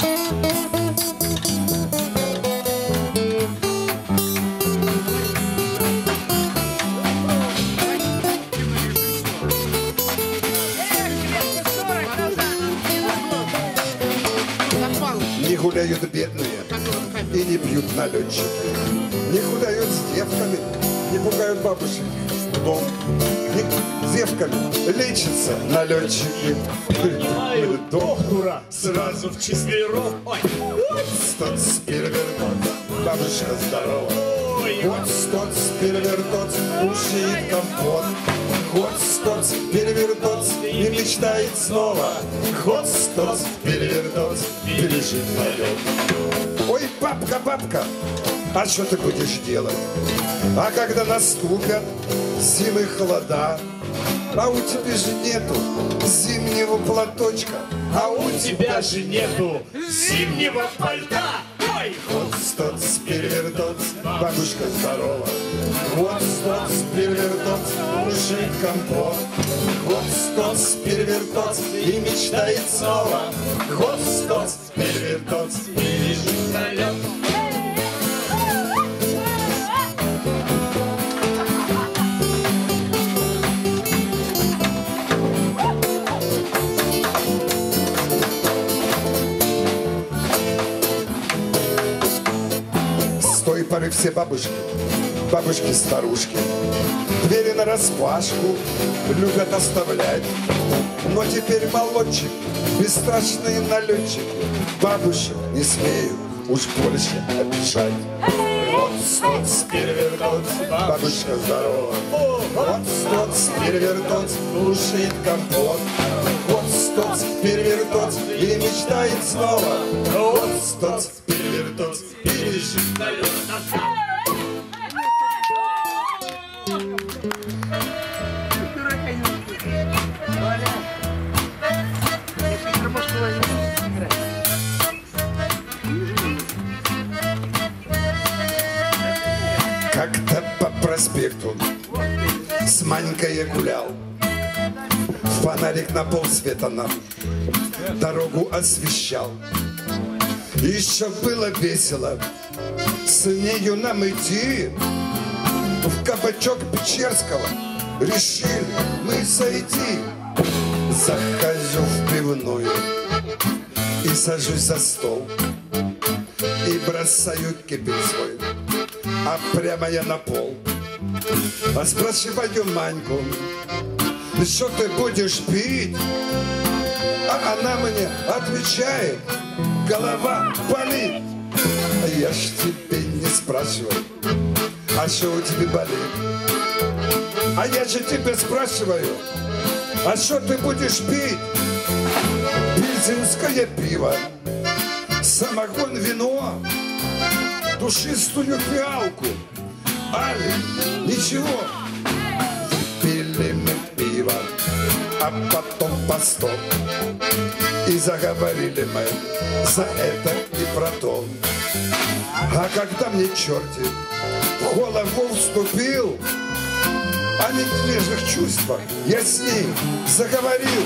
Не гуляют бедные и не пьют налетчики, не гуляют с девками, не пугают бабушек в дом, не с девками лечатся налетчики. Доктора сразу в четвером. Стоц, перевертот, бабушка здорова. Стоц, перевертот, кушает компот. Стоц, перевертот, и мечтает снова. Стоц, перевертот, пережить налет. Ой, бабка, бабка, а что ты будешь делать? А когда наступят зимы холода, а у тебя же нету зимнего платочка, а у тебя же нету зимнего пальта. Хоц-тоц, перевертот, бабушка здорова. Хоц-тоц, перевертот, кушает компот. Хоц-тоц, перевертот, и мечтает снова. Хоц-тоц, перевертот, пережить налет. С той поры все бабушки, бабушки-старушки, двери нараспашку любят оставлять. Но теперь молодчик, бесстрашные налетчики, бабушек не смеют уж больше обижать. Хоц-тоц, перевертот, бабушка здорова. Хоц-тоц, перевертот, кушает компот. Хоц-тоц, перевертот, и мечтает снова. Хоц-тоц, перевертот, пережить налет. Как-то по проспекту с Манькой я гулял. Фонарик на полсвета нам дорогу освещал. Еще было весело с нею нам идти. В кабачок Печерского решили мы зайти. Захожу в пивную и сажусь за стол, и бросаю кипень свой, а прямо я на пол. А спрашиваю Маньку, что ты будешь пить? А она мне отвечает, голова болит. А я ж тебе не спрашиваю, а что у тебя болит? А я же тебя спрашиваю, а что ты будешь пить? Пильзенское пиво, самогон, вино, душистую фиалку. Али, ничего. Пили мы пиво, а потом постоп. И заговорили мы за это и про то. А когда мне чертик в голову вступил, о нежных чувствах я с ней заговорил.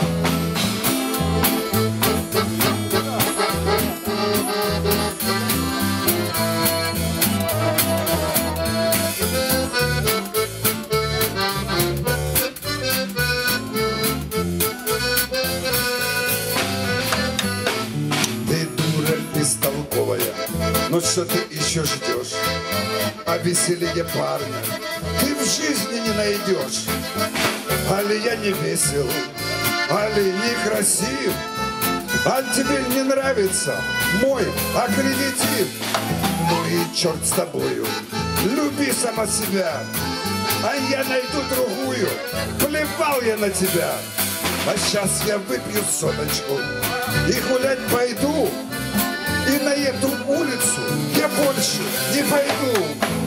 Ты дура бестолковая, но что ты еще ждешь? А веселье парня ты в жизни не найдешь. Али я не весел, али некрасив, а тебе не нравится мой аккредитив. Ну и черт с тобою, люби сама себя, а я найду другую, плевал я на тебя. А сейчас я выпью соточку и гулять пойду. И на эту улицу я больше не пойду.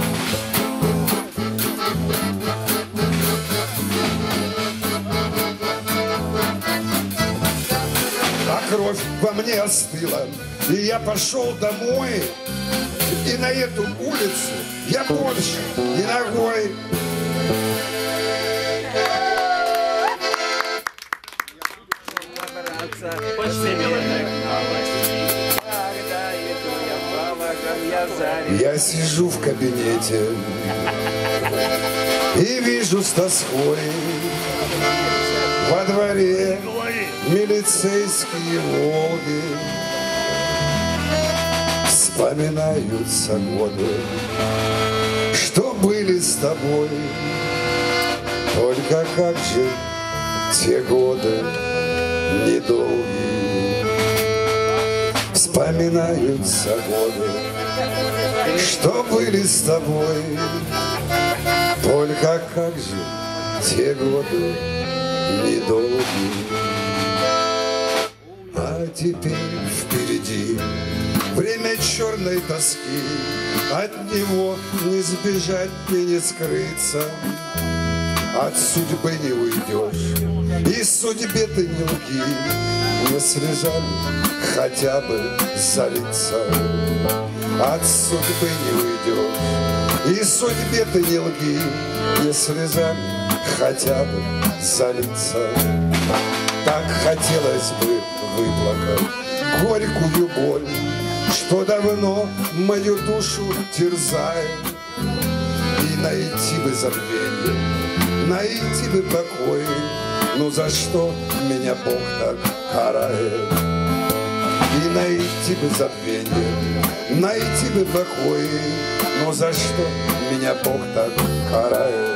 А кровь во мне остыла, и я пошел домой. И на эту улицу я больше не ногой. Я сижу в кабинете и вижу с тоской во дворе милицейские «Волги». Вспоминаются годы, что были с тобой. Только как же те годы недолгие. Вспоминаются годы, что были с тобой. Только как же те годы недолгие. А теперь впереди время черной тоски, от него не сбежать и не скрыться. От судьбы не уйдешь, и судьбе ты не лги, не слезами хотя бы залиться. От судьбы не уйдешь, и судьбе ты не лги, не слезами хотя бы залиться. Так хотелось бы выплакать горькую боль, что давно мою душу терзает, и найти бы забвенье, найти бы покой. Ну за что меня Бог так карает? И найти бы забвенье, найти бы покой. Ну за что меня Бог так карает?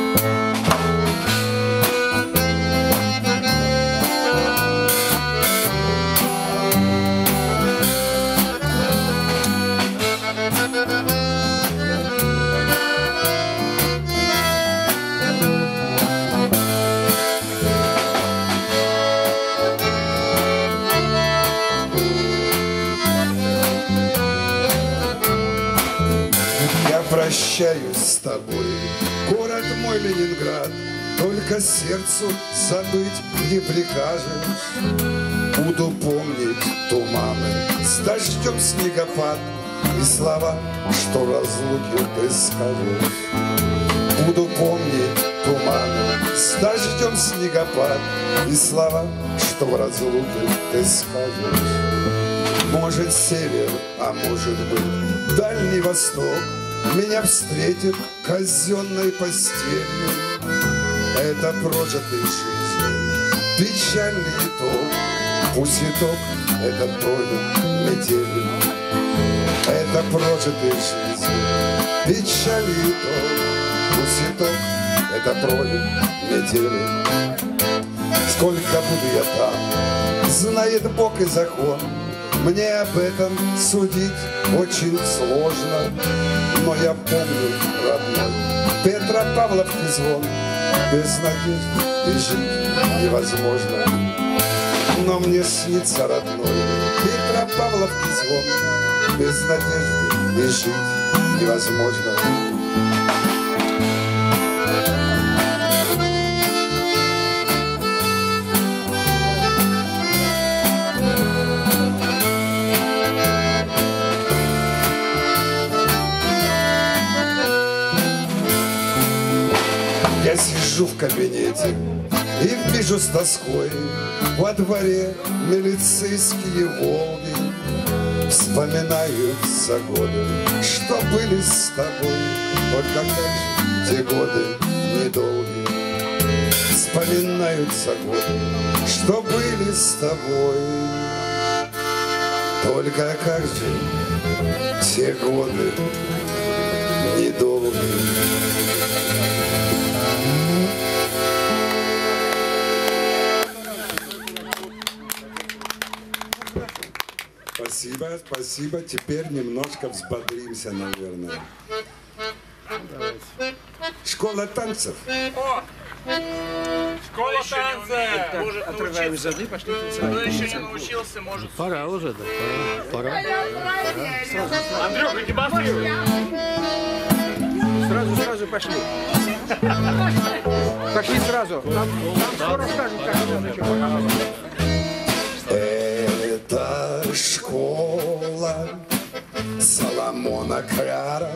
Прощаюсь с тобой, город мой Ленинград, только сердцу забыть не прикажешь. Буду помнить туманы с дождем снегопад и слова, что разлуки ты скажешь. Буду помнить туманы с дождем снегопад и слова, что в разлуке ты скажешь. Может север, а может быть Дальний Восток меня встретит казенной постелью. Это прожитой жизни печальный итог. Пусть итог — это пролет метели. Это прожитой жизни печальный итог. Пусть итог — это пролет метели. Сколько буду я там, знает Бог и закон. Мне об этом судить очень сложно, но я помню, родной, Петропавловский звон. Без надежды и жить невозможно. Но мне снится, родной, Петропавловский звон. Без надежды и жить невозможно. Я сижу в кабинете и вижу с тоской во дворе милицейские «Волги». Вспоминаются годы, что были с тобой, только как же те годы недолгие. Вспоминаются годы, что были с тобой, только как же те годы недолгие. Спасибо, спасибо. Теперь немножко взбодримся, наверное. Школа танцев. Школа танца! Может Отрываем зады, пошли танцевать. кто еще не научился, может... Пора уже, да, пора. Андрюха, демонстрируй! Сразу пошли. Пошли сразу. Нам скоро скажут, как это. Это школа Соломона Кляра,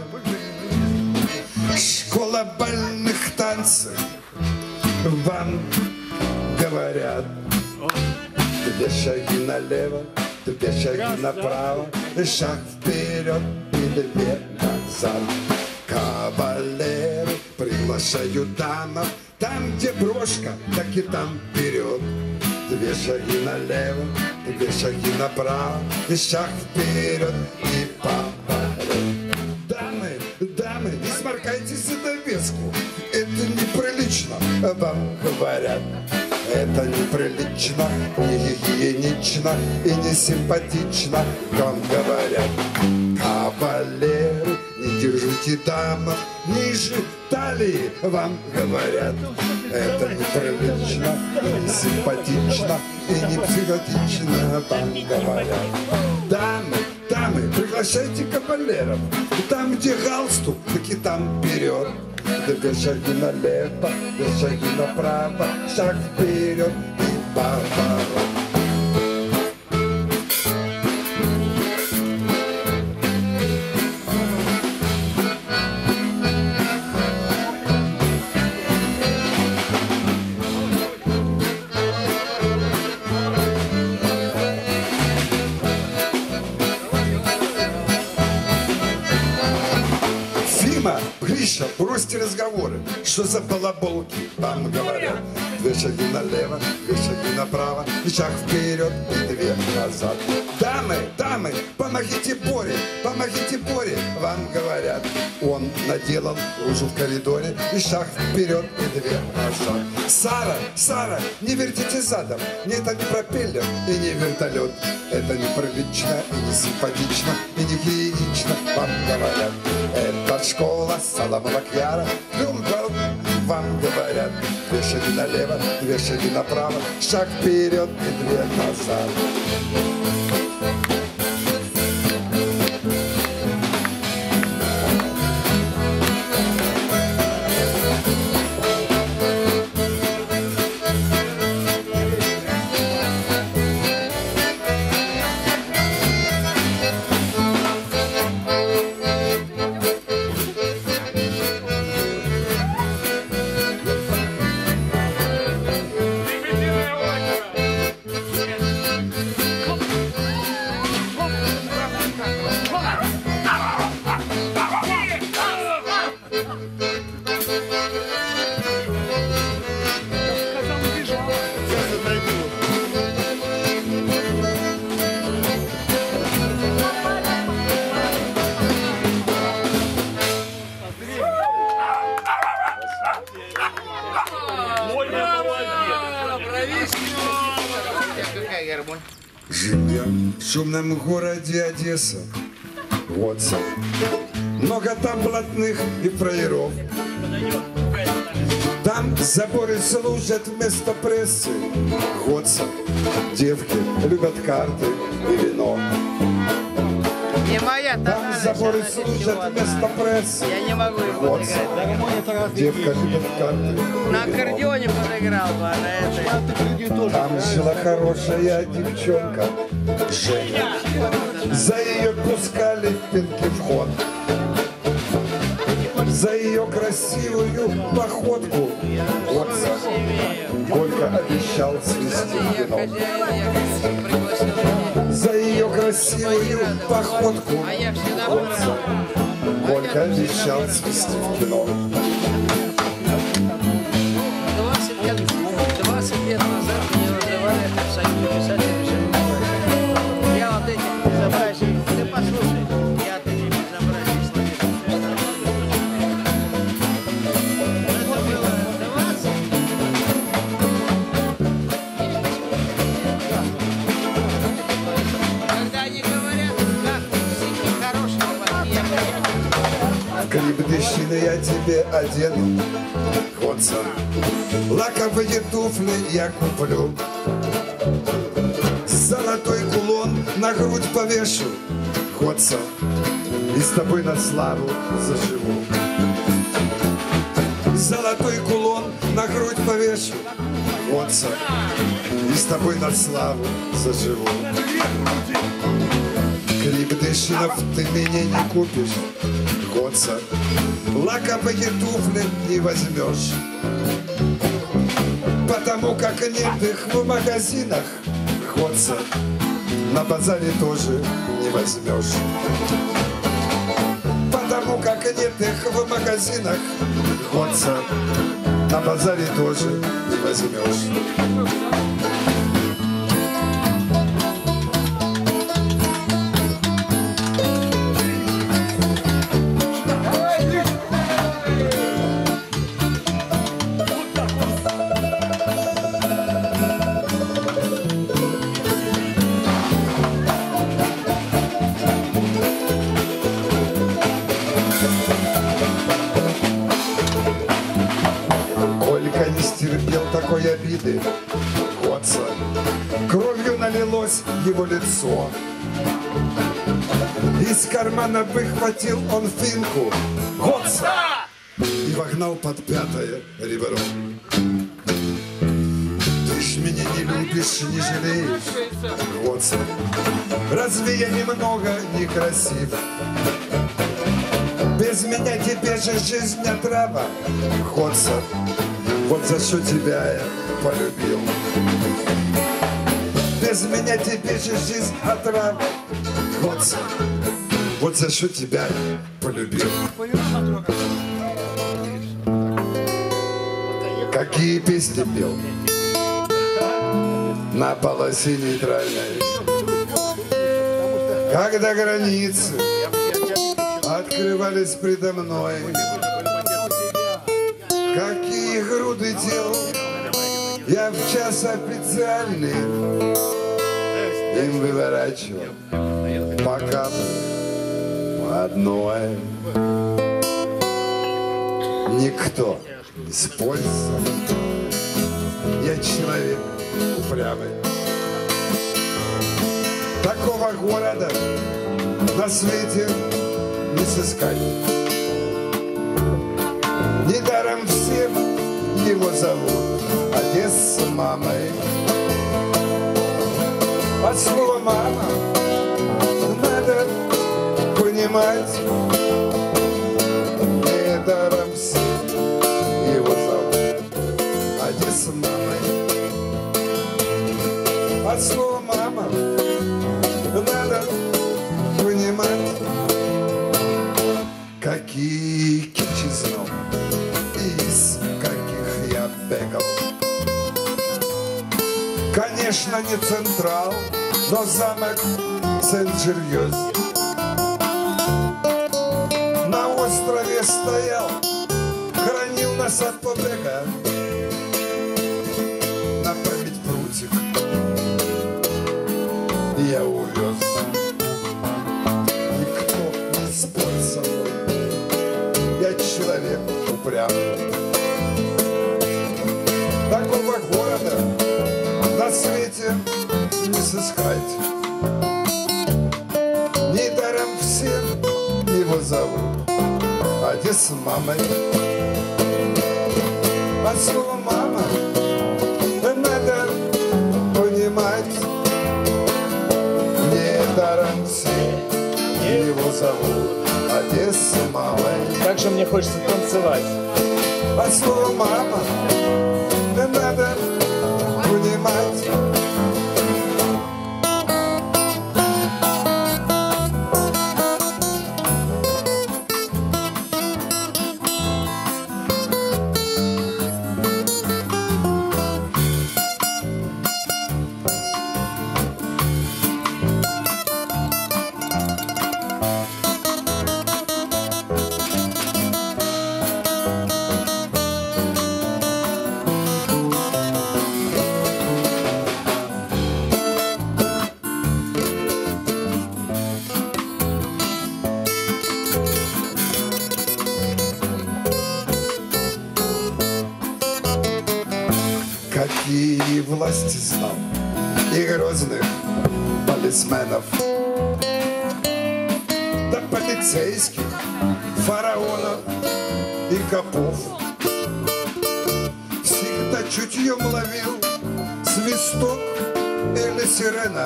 школа бальных танцев. Вам говорят: 2 шаги налево, 2 шаги направо, шаг вперед и 2 назад. Кавалеры приглашают дамов, там, где брошка, так и там вперед. 2 шаги налево, 2 шаги направо, и шаг вперед и поворот. Дамы, не сморкайтесь за довеску, это неприлично, вам говорят. Это неприлично, не гигиенично и не симпатично, вам говорят. Кавалеры, не держите дамов ниже талии, вам говорят. Это неприлично, не симпатично и не психотично, вам говорят. Дамы, приглашайте кавалеров, там, где галстук, так и там вперед. 2 шаги налево, 2 шаги направо, шаг вперед и поворот. Гриша, бросьте разговоры, что за балаболки, вам говорят. 2 шаги налево, 2 шаги направо, и шаг вперед, и 2 назад. Дамы, помогите Боре, вам говорят. Он наделал лужу в коридоре, и шаг вперед, и 2 назад. Сара, не вертите задом, мне это не пропеллер и не вертолет. Это неприлично, и не симпатично, и не гигиенично, вам говорят. Это школа Соломона Кляра, вам говорят. 2 шаги налево, 2 шаги направо, шаг вперед и 2 назад. Живем в шумном городе Одесса, Годса. Много там блатных и фраеров. Там заборы служат вместо прессы. Годса. Девки любят карты и вино. Не моя, там заборы служат вместо прессы. Я не могу его подыграть. Девка любит карты. На аккордеоне подыграл бы, а на этой. Там жила хорошая девчонка Женя. За ее пускали в пинки в ход. За ее красивую походку Годса Колька обещал свести вино. За ее красивую походку Годса Колька обещал свести в кино. 20 лет назад меня вызывали в Союз писателей Шевченко. Я вот этих безобразий, ты послушай, я от этих безобразий слышал. Это было 20. Когда они говорят, как психи хорошие, я Клип Дещины я тебе одену, Годса. Лаковые туфли я куплю, золотой кулон на грудь повешу, Годса. И с тобой на славу заживу. Золотой кулон на грудь повешу, Годса. И с тобой на славу заживу. Клипдышинов ты меня не купишь, Годса. Лаковые туфли не возьмешь, потому как нет их в магазинах, Годса. На базаре тоже не возьмешь, потому как нет их в магазинах, Годса. На базаре тоже не возьмешь. Такой обиды, Годса. Кровью налилось его лицо. Из кармана выхватил он финку, Годса, и вогнал под пятое ребро. Ты ж меня не любишь, не жалеешь, Годса. Разве я немного некрасив? Без меня тебе же жизнь отрава, Годса. Вот за что тебя я полюбил. Без меня тебе же жизнь отрава, Годса. Вот за что тебя я полюбил. Какие песни пел на полосе нейтральной, когда границы открывались предо мной. Какие груды дел я в час официальный им выворачивал по капле по одной. Никто из пользы, я человек упрямый. Такого города на свете не сыскать. Недаром все его зовут Одесса мамой. От слова мама надо понимать. Недаром все его зовут Одесса мамой. От слова мама надо понимать. Какие кичи знал, из каких я бегал. Конечно, не Централ, но замок Сен-Джерьез. На острове стоял, хранил нас от побега. На память прутик я увез. Никто не спорит со мной, я человек упрямый. Такого города на свете не сыскать. Недаром все его зовут Одесса мамой. От слова мама надо понимать. Недаром все его зовут Одесса мамой. Как же мне хочется танцевать. От слова мама надо понимать. какие власти знал, и грозных полисменов, да полицейских, фараонов и копов. Всегда чутьем ловил свисток или сирена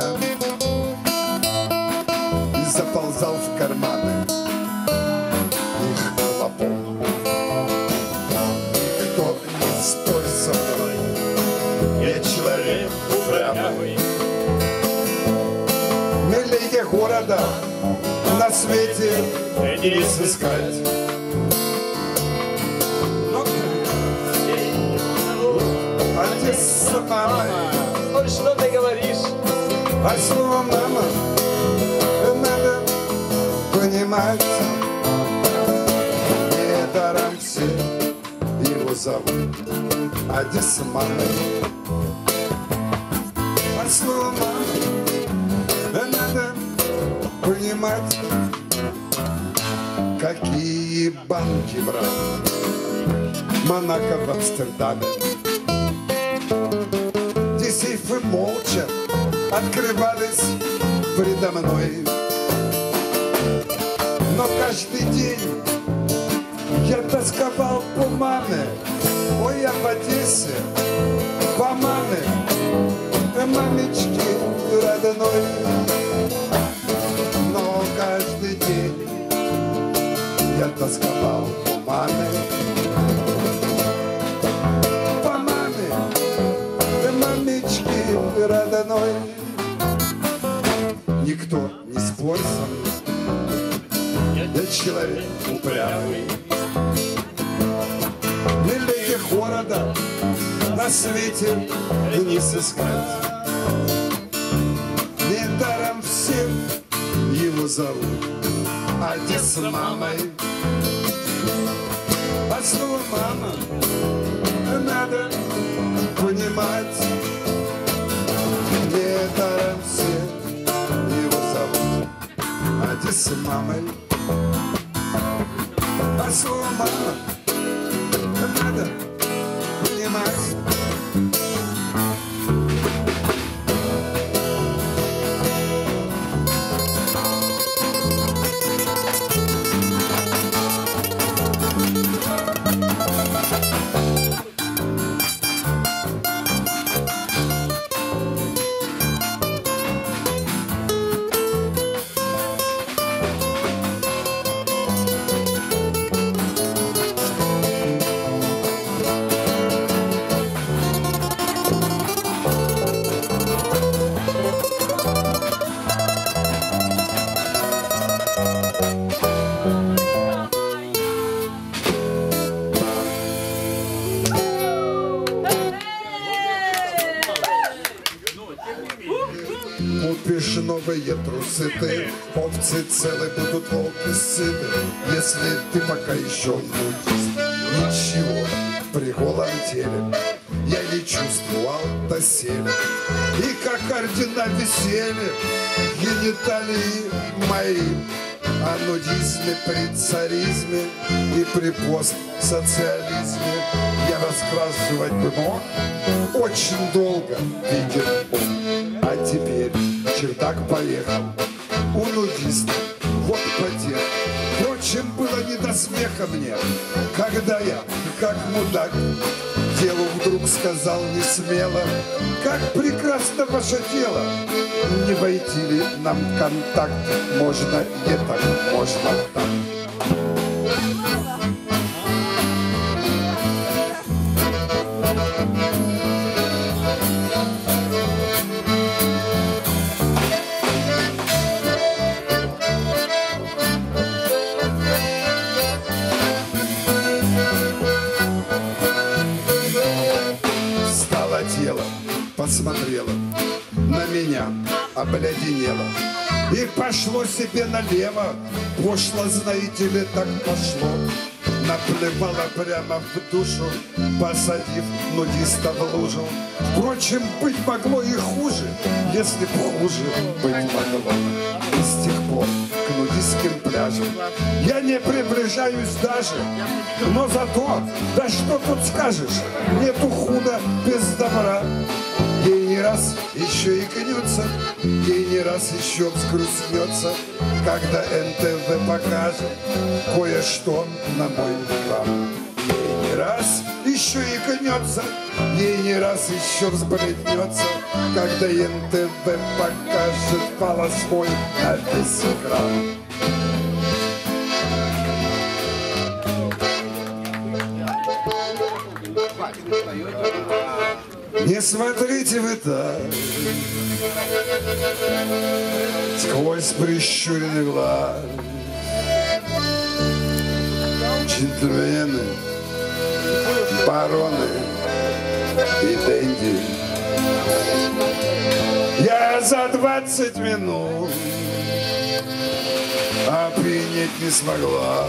и заползал в карманы их клопом. Никто не спорит со мной, я человек упрямый. Милее города на свете не сыскать. Отец с мамой. Ой, что ты говоришь? А слово мама надо понимать. Недаром все его зовут Одесса мамой. А слово мама надо понимать. Какие банки брать? Монако в Амстердаме. Где сейфы молча открывались предо мной. Но каждый день я тосковал по маме. Ой, я в Одессе по маме, мамечки родной. Но каждый день я тосковал по маме. Родной. Никто не спорит со мной, я человек упрямый. Милее города на свете не сыскать. Недаром все его зовут Одесса мамой. А слово мама надо понимать. Недаром все его зовут Одесса мамой. А слово мама надо понимать. Купишь новые трусы ты, овцы целые будут, волки сыты. Если ты пока еще нудист, ничего при голом теле я не чувствовал доселе. И как ордена висели гениталии мои, о нудизме при царизме и при постсоциализме я раскрашивать бы мог очень долго, видит он. А теперь чердак поехал у нудистов, вот потек. Впрочем, было не до смеха мне, когда я, как мудак, делу вдруг сказал не смело: как прекрасно ваше тело, не войти ли нам в контакт? Можно не так, можно так. Посмотрела на меня, обледенела и пошло себе налево. Пошло, знаете ли, так пошло. наплевала прямо в душу, посадив нудиста в лужу. Впрочем, быть могло и хуже, если б хуже быть могло. И с тех пор к нудистским пляжам я не приближаюсь даже, но зато, да что тут скажешь, нету худа без добра. Ей не раз еще и гнется, ей не раз еще взгрустнется, когда НТВ покажет кое-что на мой экран. Ей не раз еще и гнется, ей не раз еще взбреднется, когда НТВ покажет полосой на весь экран. Не смотрите вы так сквозь прищуренный глаз. Джентльмены, бароны и денди. Я за 20 минут опьянеть не смогла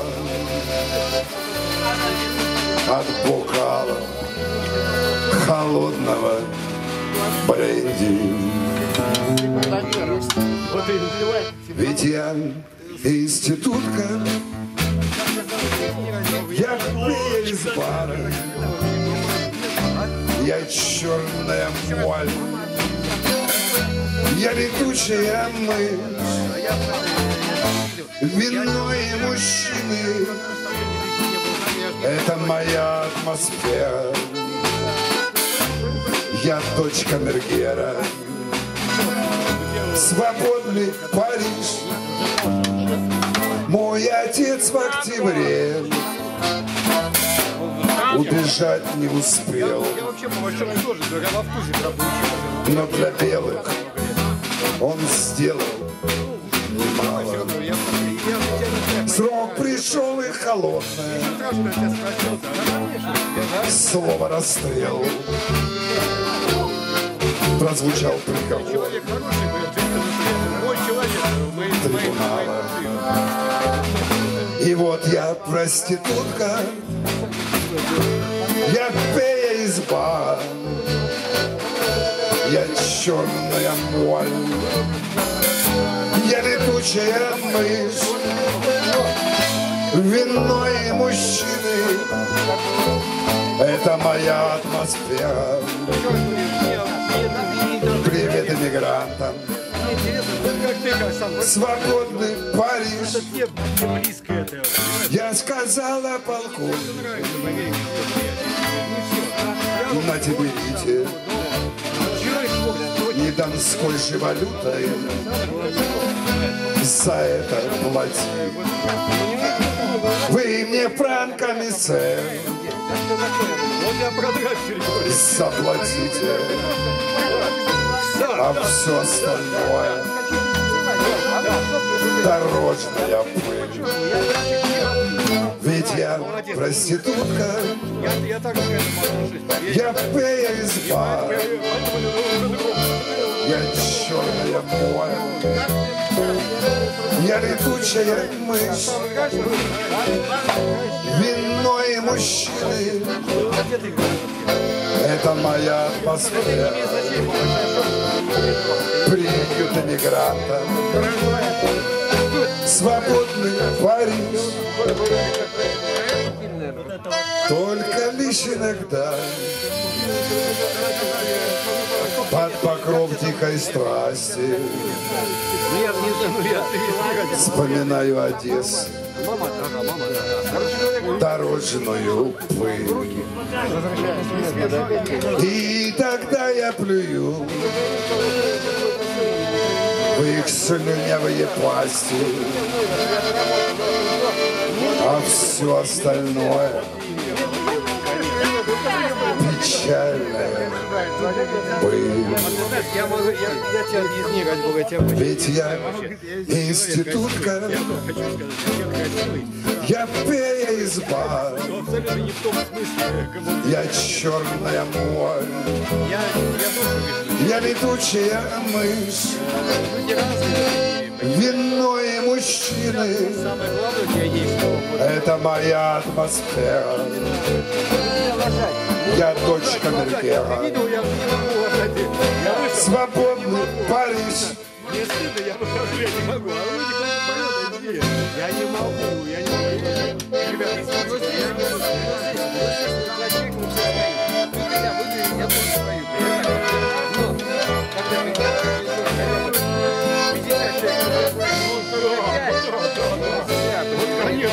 от бокала холодного бренди. Ведь я институтка, я фея из бара, я черная моль, я летучая мышь, вино и мужчины — это моя атмосфера. Я дочь камергера, свободный Париж. Мой отец в октябре убежать не успел, но для белых он сделал немало. Срок пришел и холодное слово расстрел прозвучал приговор трибунала. И вот я проститутка, я фея из бара, я черная моль, я летучая мышь, вино и мужчины — это моя атмосфера. Привет иммигрантам, свободный Париж. Я сказала полковнику, на тебе видите, не донской же валютой за это плати. Вы мне франками, сэр, заплатите, а все остальное дорожная пыль. Ведь я проститутка, я фея из бара, я черная моль, я летучая мышь, вино и мужчины — это моя атмосфера. Приют иммигранта, свободный Париж. Только лишь иногда под покров дикой страсти вспоминаю Одессу, дорожную пыль. И тогда я плюю в их слюнявые пасти, а все остальное печальная пыль. Ведь я институтка, я фея из бара, я черная моль, я летучая мышь, винной мужчины. Это моя атмосфера. Я дочь камергера. Свободный Париж. Мне стыдно, я выхожу, я не могу. А люди поют, нет. Я не могу, я не могу. Ребята, вот здесь, я тоже стою. Но, когда мы вот, конечно,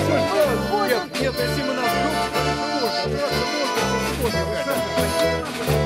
нет, если мы нас